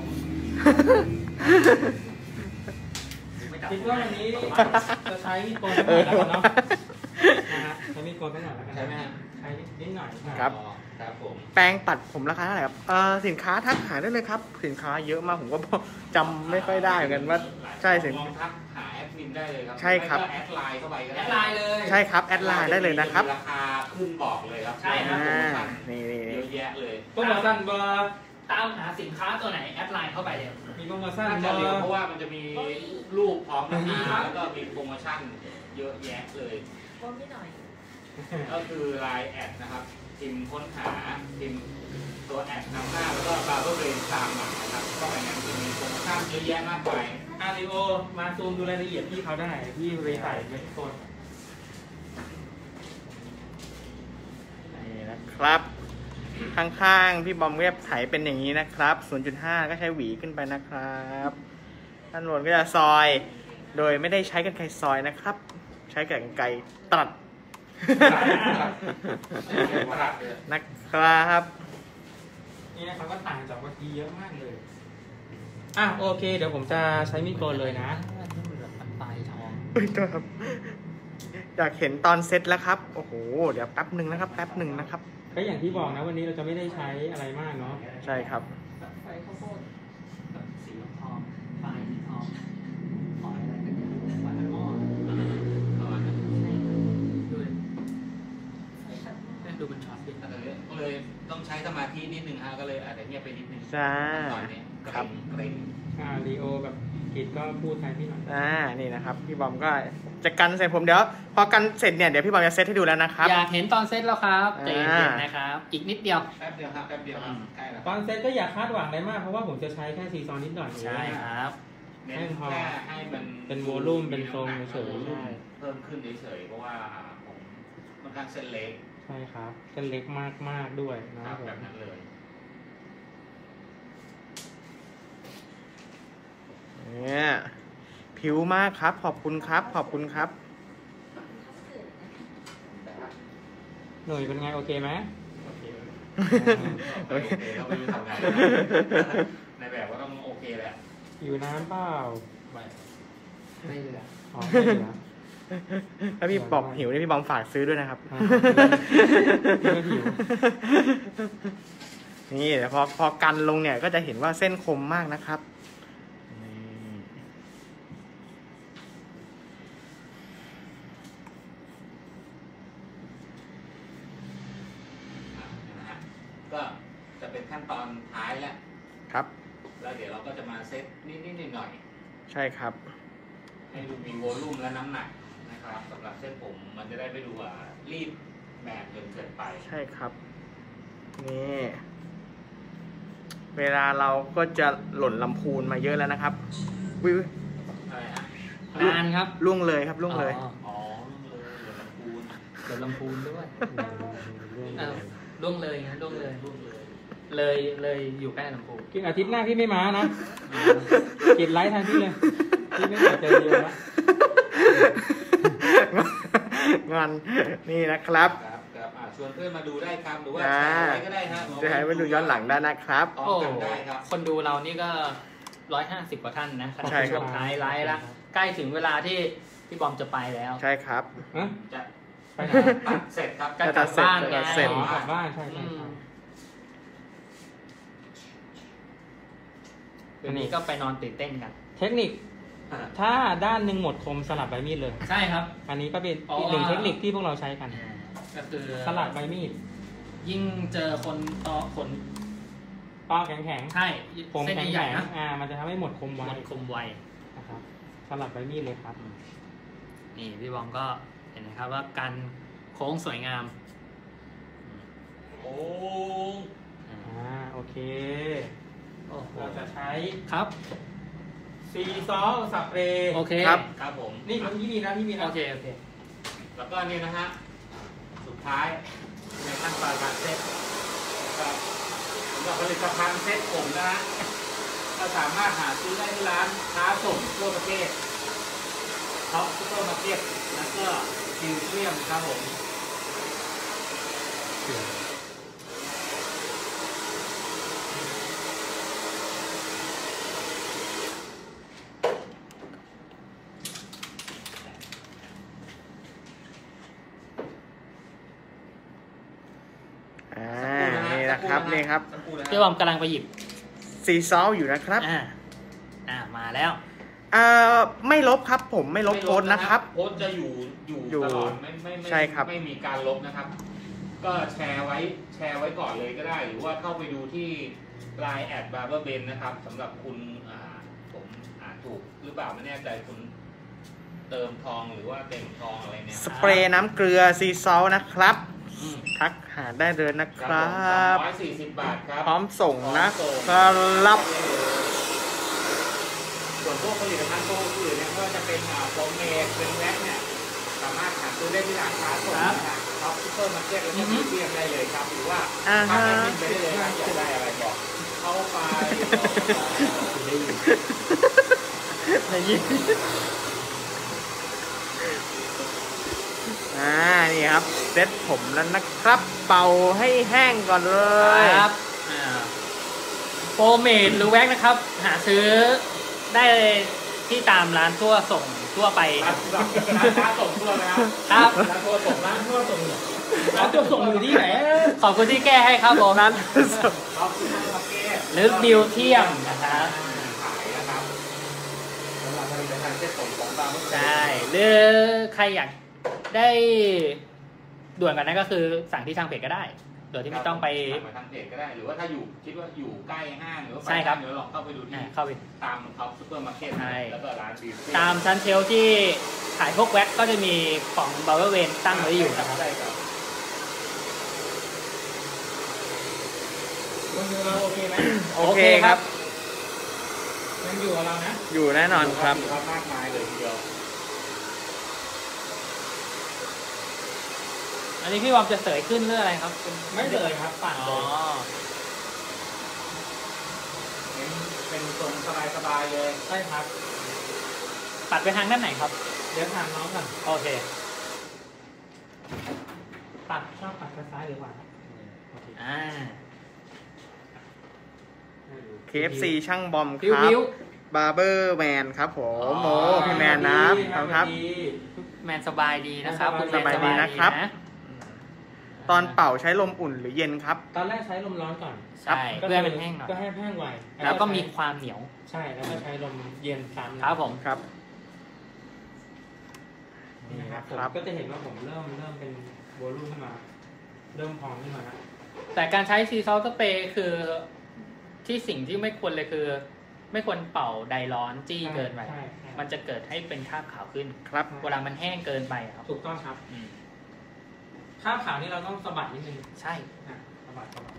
คิดว่าวันนี้จะใช้มีดโกนสักหน่อยแล้วกันเนาะนะฮะใช้มีดโกนสักหน่อยแล้วกันใช่ไหมฮะใช้นิดหน่อยครับอ๋อครับผมแปรงปัดผมราคาเท่าไหร่ครับเอ่อสินค้าทักหาได้เลยครับ สินค้าเยอะมากผมก็จำไม่ค่อยได้เหมือนกันว่าใช่สินลองทักหาแอดมินได้เลยครัใช่ครับไม่ก็แอดไลน์เข้าไปก็แอได้ดไลน์เลยใช่ครับแอดไลน์ได้เลยนะครับราคาขึ้นบอกเลยครับใช่ครับอ่าโปรโมชั่นนี่นี่เยนี่อะแยะเลยโปรโมชั่นเบอร์ตามหาสินค้าตัวไหนแอดไลน์เข้าไปเลยมีโปรโมชั่นน่าเบจะอเร็วร์เพราะว่ามันจะมีรูปพร้อมราคาแล้วก็มีโปรโมชั่นเยอะแยะเลยก้มนิดหน่อยก็คือ ไลน์ แอดนะครับพิมพ์ค้นหาพิมพ์ตัวแอดนำหน้าแล้วก็บาร์เบอร์เรนตามหลังนะครับก็ไปนั้นจะมีโปรโมชั่นเยอะแยะมากมายอาริโอมาซูมดูรายละเอียดพี่เขาได้พี่ไปใส่ไว้ทุกคนนี่นะครับ ข้างๆพี่บอมเว็บไถเป็นอย่างนี้นะครับ ศูนย์จุดห้า ก็ใช้หวีขึ้นไปนะครับด้านบนก็จะซอย โดยไม่ได้ใช้กรรไกรซอยนะครับ ใช้กรรไกรตัดตลาดเลยนะครับนี่นะครับก็ต่างจากเมื่อกี้เยอะมากเลยอ่ะโอเค เดี๋ยวผมจะใช้มีดโกนเลยนะนี่มันแบบปลายทองอุ้ยตัวครับ อยากเห็นตอนเซตแล้วครับ โอ้โห เดี๋ยวแป๊บหนึ่งนะครับ แป๊บหนึ่งนะครับก็อย่างที่บอกนะวันนี้เราจะไม่ได้ใช้อะไรมากเนาะใช่ครับแบบไฟข้าวโพดแบบสีทองปลายสีทองหอยอะไรกันเนี่ยวันละหม้อประมาณนั้นดูดิเนี่ยดูเป็นช็อตดิก็เลยก็เลยต้องใช้สมาธินิดนึงฮะก็เลยอาจจะเงียบไปนิดนึงจ้าตอนนี้เกครัรบงเกรงอ่าลีโอกับกิดก็พูดแทนพี่หน่อยอ่า นี่นะครับ พี่บอมก็จะกันเสร็จผมเดี๋ยว พอกันเสร็จเนี่ย เดี๋ยวพี่บอมจะเซตให้ดูแล้วนะครับอยากเห็นตอนเซตแล้วครับอ่าใจเย็นๆนะครับ อีกนิดเดียวแป๊บเดียวครับแป๊บเดียวครับใกล้แล้วตอนเซตก็อย่าคาดหวังอะไรมากเพราะว่าผมจะใช้แค่ซีซอนนิดหน่อยเองใช่ครับเน้นแค่ให้มันเป็นโวลุ่มเป็นทรงเฉยๆโวลุ่มเพิ่มขึ้นเฉยๆเพราะว่าผมค่อนข้างเส้นเล็กใช่ครับเส้นเล็กมากมากๆด้วยนะคครัรับบ แบบนั้นเลยเนี่ยผิวมากครับ ขอบคุณครับ ขอบคุณครับหน่วยเป็นไงโอเคไหมโอเคโอโอเคเคเราไปทำงานในแบบก็ต้องโอเคแหละอยู่น้ำเปล่าไม่ไม่เหลืออ๋อไม่เหลือถ้าพี่บอกหิวนี่พี่บอมฝากซื้อด้วยนะครับอ่าพี่ก็หิวนี่แต่พอพอกันลงเนี่ยก็จะเห็นว่าเส้นคมมากนะครับนี่นะฮะก็จะเป็นขั้นตอนท้ายแล้วครับแล้วเดี๋ยวเราก็จะมาเซตนิดๆหน่อยใช่ครับๆให้ดูมีโวลุ่มและน้ำหนักนะครับสำหรับเส้นผมมันจะได้ไม่ดูว่ารีบแบบจนเกินไปใช่ครับ นี่ เวลาเราก็จะหล่นลำพูนมาเยอะแล้วนะครับวิวอะไรฮะนานครับล่วงเลยครับล่วงเลยอ๋ออ๋อเลยเหลือลำพูนเดี๋ยวลำพูนด้วยเรื่องอ้าวล่วงเลยนะล่วงเลยรุ่นเลยเลยเลยอยู่ใกล้ลำพูนกินอาทิตย์หน้าพี่ไม่มานะกินไลฟ์แทนพี่เลยพี่ไม่อยากเจอเยอะละงอนนี่นะครับครับครับอ่าชวนเพื่อนมาดูได้ครับหรือว่าอ่าแชร์อะไรก็ได้ฮะจะให้ไปดูย้อนหลังได้นะครับพร้อมโอ้กันได้ครับคนดูเรานี่ก็ร้อยห้าสิบกว่าท่านนะขณะใช่ครับช่วงท้ายไลฟ์แล้วใกล้ถึงเวลาที่พี่บอมจะไปแล้วใช่ครับฮะจะไปไหนตัดเสร็จครับก็กลับบ้านไงจะเสร็จอ๋อกลับบ้านใช่ใช่อืมใช่คืนนี้ก็ไปนอนตื่นเต้นกันเทคนิค ถ้าด้านหนึ่งหมดคมสลับใบมีดเลยใช่ครับอันนี้ก็เป็นอ๋ออีอีกหนึ่งเทคนิคที่พวกเราใช้กันก็คือสลับใบมีดยิ่งเจอคนต่อคนตอแข็งแข็งใช่ๆผมเส้นแข็งใหญ่ๆๆนะอ่า มันจะทำให้หมดคมไวมันคมไวนะครับสลับใบมีดเลยครับนี่พี่บอมก็เห็นนะครับว่าการโค้งสวยงามโอ้อ่า โอเคโอ้โหเราจะใช้ครับซีซอสสเปรย์โอเคครับครับผมนี่ที่มีนะที่มีนะโอเค โอเคแล้วก็นี่นะฮะ สุดท้ายในขั้นตอนการเซ็ตครับสำหรับผลิตภัณฑ์เซ็ตผมนะฮะก็สามารถหาซื้อได้ที่ร้านค้าส่งทั่วประเทศท็อปซุปเปอร์มาร์เก็ตแล้วก็คิวเทียมครับผมอ่า นี่นะครับ นี่ครับสักครู่นะพี่บอมกำลังไปหยิบซีซอลอยู่นะครับอ่า อ่า มาแล้วเอ่อ ไม่ลบครับ ผมไม่ลบโพสต์นะครับโพสต์จะอยู่อยู่อยู่ตลอดไม่ไม่ไม่ใช่ครับไม่มีการลบนะครับ ก็แชร์ไว้แชร์ไว้ก่อนเลยก็ได้ หรือว่าเข้าไปดูที่ ไลน์ แอด บาร์เบอร์เบน นะครับสำหรับคุณอ่าผมอ่านถูกหรือเปล่าไม่แน่ใจคุณเติมทองหรือว่าเต็มทองอะไรเนี่ยสเปรย์น้ำเกลือซีซอลนะครับอืมทักหาได้เลยนะคครัรับผมสอบ งร้อยสี่สิบบาทครับพร้อมส่งนะพร้อมคส่งรับส่วนพวกผลิตภัณฑ์ตัวอื่นเนี่ยก็จะเป็นอ่าโฟมเมดเป็นแว็กเนี่ยสามารถหาซื้อได้ที่ร้านค้าส่งนะครับท็อปซุปเปอร์มาร์เก็ตแล้วก็มีเทียมได้เลยครับหรือว่าอ่าทางฮะแอดมินไปได้เลยครับอยากได้อะไรบอกเข้าไปได้ยินได้ยินอ่า นี่ครับ เซ็ตผมแล้วนะครับ เป่าให้แห้งก่อนเลยครับอ่าโฟมเมดหรือแว็กนะครับ หาซื้อได้ที่ตามร้านทั่วส่งทั่วไปร้านร้านค้าส่งทั่วนะครับครับร้านทั่วส่งร้านทั่วส่งเนี่ยร้านตัวส่งอยู่ที่ไหนขอบคุณที่แก้ให้ครับผมนั้นท็อปซุปเปอร์มาร์เก็ตหรือบิวเทียมนะครับขายนะครับสำหรับผลิตภัณฑ์เซ็ตผมของบาร์เบอร์ใช่หรือใครอยากได้ด่วนกว่านั้นก็คือสั่งที่ทางเพจก็ได้ โดยที่ไม่ต้องไปสั่งมาทางเพจก็ได้ หรือว่าถ้าอยู่คิดว่าอยู่ใกล้ห้างหรือว่าไปใช่ครับห้างเดี๋ยวลองเข้าไปดูที่อ่าเข้าไปตามท็อปซุปเปอร์มาร์เก็ตใช่แล้วก็ร้านบิวตี้ตามชั้นเชลฟ์ที่ขายพวกแว็กก็จะมีของบาร์เบอร์เวนตั้งไว้อยู่นะครับใช่ครับวันนี้เราโอเคไหมโอเคครับยังอยู่กับเรานะอยู่แน่นอนครับมีมากมายเลยทีเดียวอันนี้พี่บอมจะเสยขึ้นเรื่องอะไรครับเป็นไม่เลยครับปัดอ๋เลอยเป็นเป็นทรงสบายๆเลยใช่ครับปัดไปทางด้านไหนครับเดี๋ยวถามน้องก่อนโอเคปัดชอบปัดซ้ายหรือขวาโอเคอ่าเค เอฟ ซี ช่างบอมควิวรับวิวบาร์เบอร์แมนครับผมอ๋อโอ้พี่แมนนะคครัรับบแมนสบายดีนะครับคุณแมนสบายดีนะครับนะตอนเป่าใช้ลมอุ่นหรือเย็นครับตอนแรกใช้ลมร้อนก่อนใช่เพื่อให้มันแห้งหน่อยก็ให้แห้งไวแล้วก็มีความเหนียวใช่แล้วก็ใช้ลมเย็นตามนะครับผมครับนี่นะครับผมครับก็จะเห็นว่าผมเริ่มเริ่มเป็นโวลูมขึ้นมา เริ่มพองขึ้นมาแล้วแต่การใช้ซีซอลสเปรย์คือที่สิ่งที่ไม่ควรเลยคือ ไม่ควรเป่าไดร้อนจี้เกินไปใช่ใช่มันจะเกิดให้เป็นคราบขาวขึ้นครับเวลามันแห้งเกินไปอะครับถูกต้องครับอืมข้าวขาวนี่เราต้องสะบัดนิดนึงใช่อ่ะสะบัดสะบัด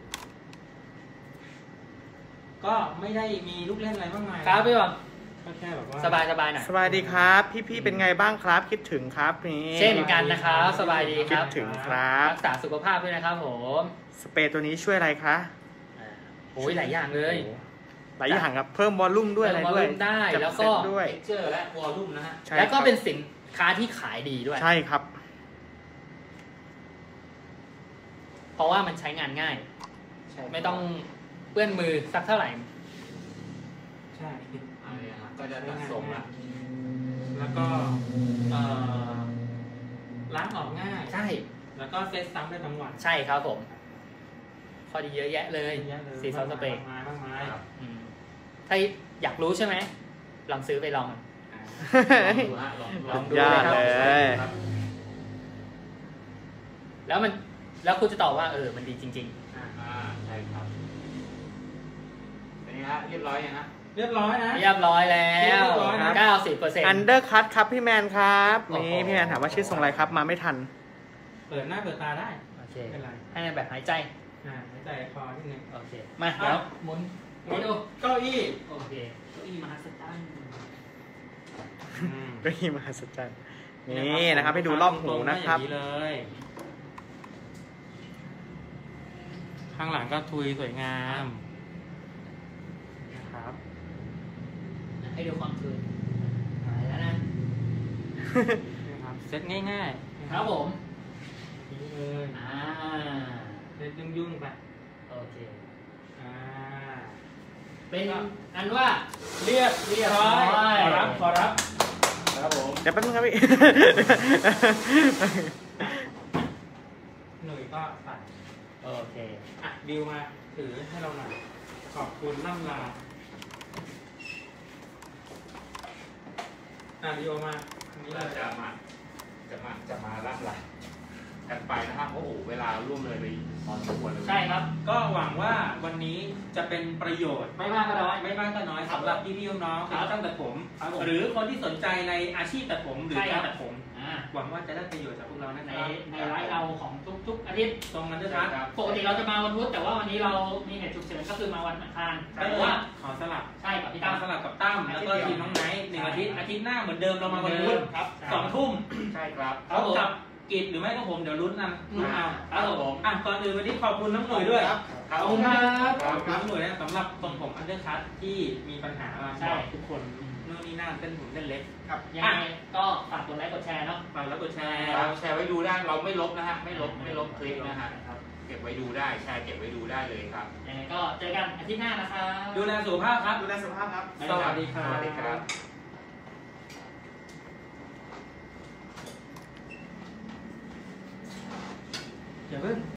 ก็ไม่ได้มีลูกเล่นอะไรมากมายครับพี่บอมก็แค่แบบว่าสบายสบายหน่อยสบายดีครับ พี่ๆเป็นไงบ้างครับ คิดถึงครับนี่เช่นกันนะครับ สบายดีคคิรัดบถึงครับรักษาสุขภาพด้วยนะครับผมสเปรย์ตัวนี้ช่วยอะไรคะอ่าโอ้ยหลายอย่างเลยโอ้หลายอย่างครับ เพิ่มวอลลุ่มด้วยอะไรเพิ่มด้วย volume ได้จับแล้วก็เซ็ตด้วยเท็กเจอร์และวอลลุ่มนะฮะใช่แล้วก็ครับเป็นสินค้าที่ขายดีด้วยใช่ครับเพราะว่ามันใช้งานง่ายใช่ไม่ต้องเปื้อนมือสักเท่าไหร่ใใช่อันนี้ครับก็จะตัดทรงละแล้วก็เอ่อล้างออกง่ายใช่แล้วก็เซตซ้ำได้ทั้งวันใช่ครับผมข้อดีเยอะแยะเลยเยอะเลยสีซอสสเปรย์มากมายมากมายครับอืมถ้าอยากรู้ใช่ไหมลองซื้อไปลองมันอ่าลองดูฮะลองลองดูยอดเลยครับแล้วมันแล้วคุณจะตอบว่าเออมันดีจริงอ่าใช่ครับเป็นไงฮะเรียบร้อยยังฮะเรียบร้อยนะๆ เรียบร้อยแล้เรีวยบร้อยนะเก้าสิบเปอร์เซ็นต์อันเดอร์คัตครับพี่แมนครับโอ้โหนี่พี่แมนถามว่าชื่อทรงอะไรครับมาไม่ทันเปิดหน้าเปิดตาได้โอเคไม่เป็นไรให้แบบหายใจอ่าหายใจคอนิดนึงโอเค มาเดี๋ยวหมุนหมุนดูเก้าอี้โอเคเก้าอี้มหัศจรรย์อืมก็ยิมหัศจรรย์นี่นะครับให้ดูรอบหูนะครับอย่างนี้เลย ข้างหลังก็ทุยสวยงามนะครับให้ดูความคืนหายแล้วนะนะครับเซ็ตง่ายๆนะครับผมนี่เลยอ่าเซ็ตยุ่งๆไปโอเคอ่าเป็นอันว่าเรียบเรียบร้อยร้อยขอรับขอรับครับผมเดี๋ยวแป๊บนึงครับพี่หนุ่ยก็ใส่โอเคอ่ะบิวมาถือให้เราหน่อยขอบคุณล่ำลาอ่ะบิวมาอันนี้เลเรายจะมาจะมาจะมาล่ำลากันไปนะฮะโอ้โหเวลาร่วมเลยไปพอสมควรเลยใช่ครับก็หวังว่าวันนี้จะเป็นประโยชน์ไม่มากก็น้อยไม่มากก็น้อยสำหรับพี่พี่ๆน้องๆครัที่บช่างตัดผมครับผมหรือคนที่สนใจในอาชีพตัดผมหรือใช่ครัการบตัดผมอ่าหวังว่าจะได้ประโยชน์จากพวกเรานะในครับในไลฟ์เราของทุกๆอาทิตย์ตรงนั้นด้วยครันะบปกติเราจะมาวันพุธแต่ว่าวันนี้เรามีเหตุฉุกเฉินก็คือมาวันอังคารแต่แต่ว่าว่าขอสลับใช่กับพี่ตาตั้มมสลับกับตั้มแล้วก็ทีมน้องไนท์หนึ่งอาทิตย์อาทิตย์หน้าเหมือนเดิมเรามาวันพุธครับสองทุ่มใช่ครับพบกับกิจหรือไม่ก็ผมเดี๋ยวลุ้นนะลุ้นเอาครับผมอ่ะก่อนอื่นวันนี้ขอบคุณน้องหนุ่ยด้วยครับขอบคุณครับครับน้องหนุ่ยนะสำหรับทรงผมอันเดอร์คัทที่มีปัญหามาใช่บอกทุกคนนู่นนี่นั่นเส้นผมเส้นเล็กยังไงก็ฝากกดไลค์กดแชร์เนาะฝากแล้วกดแชร์เราแชร์ไว้ดูได้เราไม่ลบนะฮะไม่ลบไม่ลบคลิปนะฮะเก็บไว้ดูได้แชร์เก็บไว้ดูได้เลยครับยังไงก็เจอกันอาทิตย์หน้านะครับดูแลสุขภาพครับดูแลสุขภาพครับสวัสดีครับสวัสดีครับอย่าเพิ่ง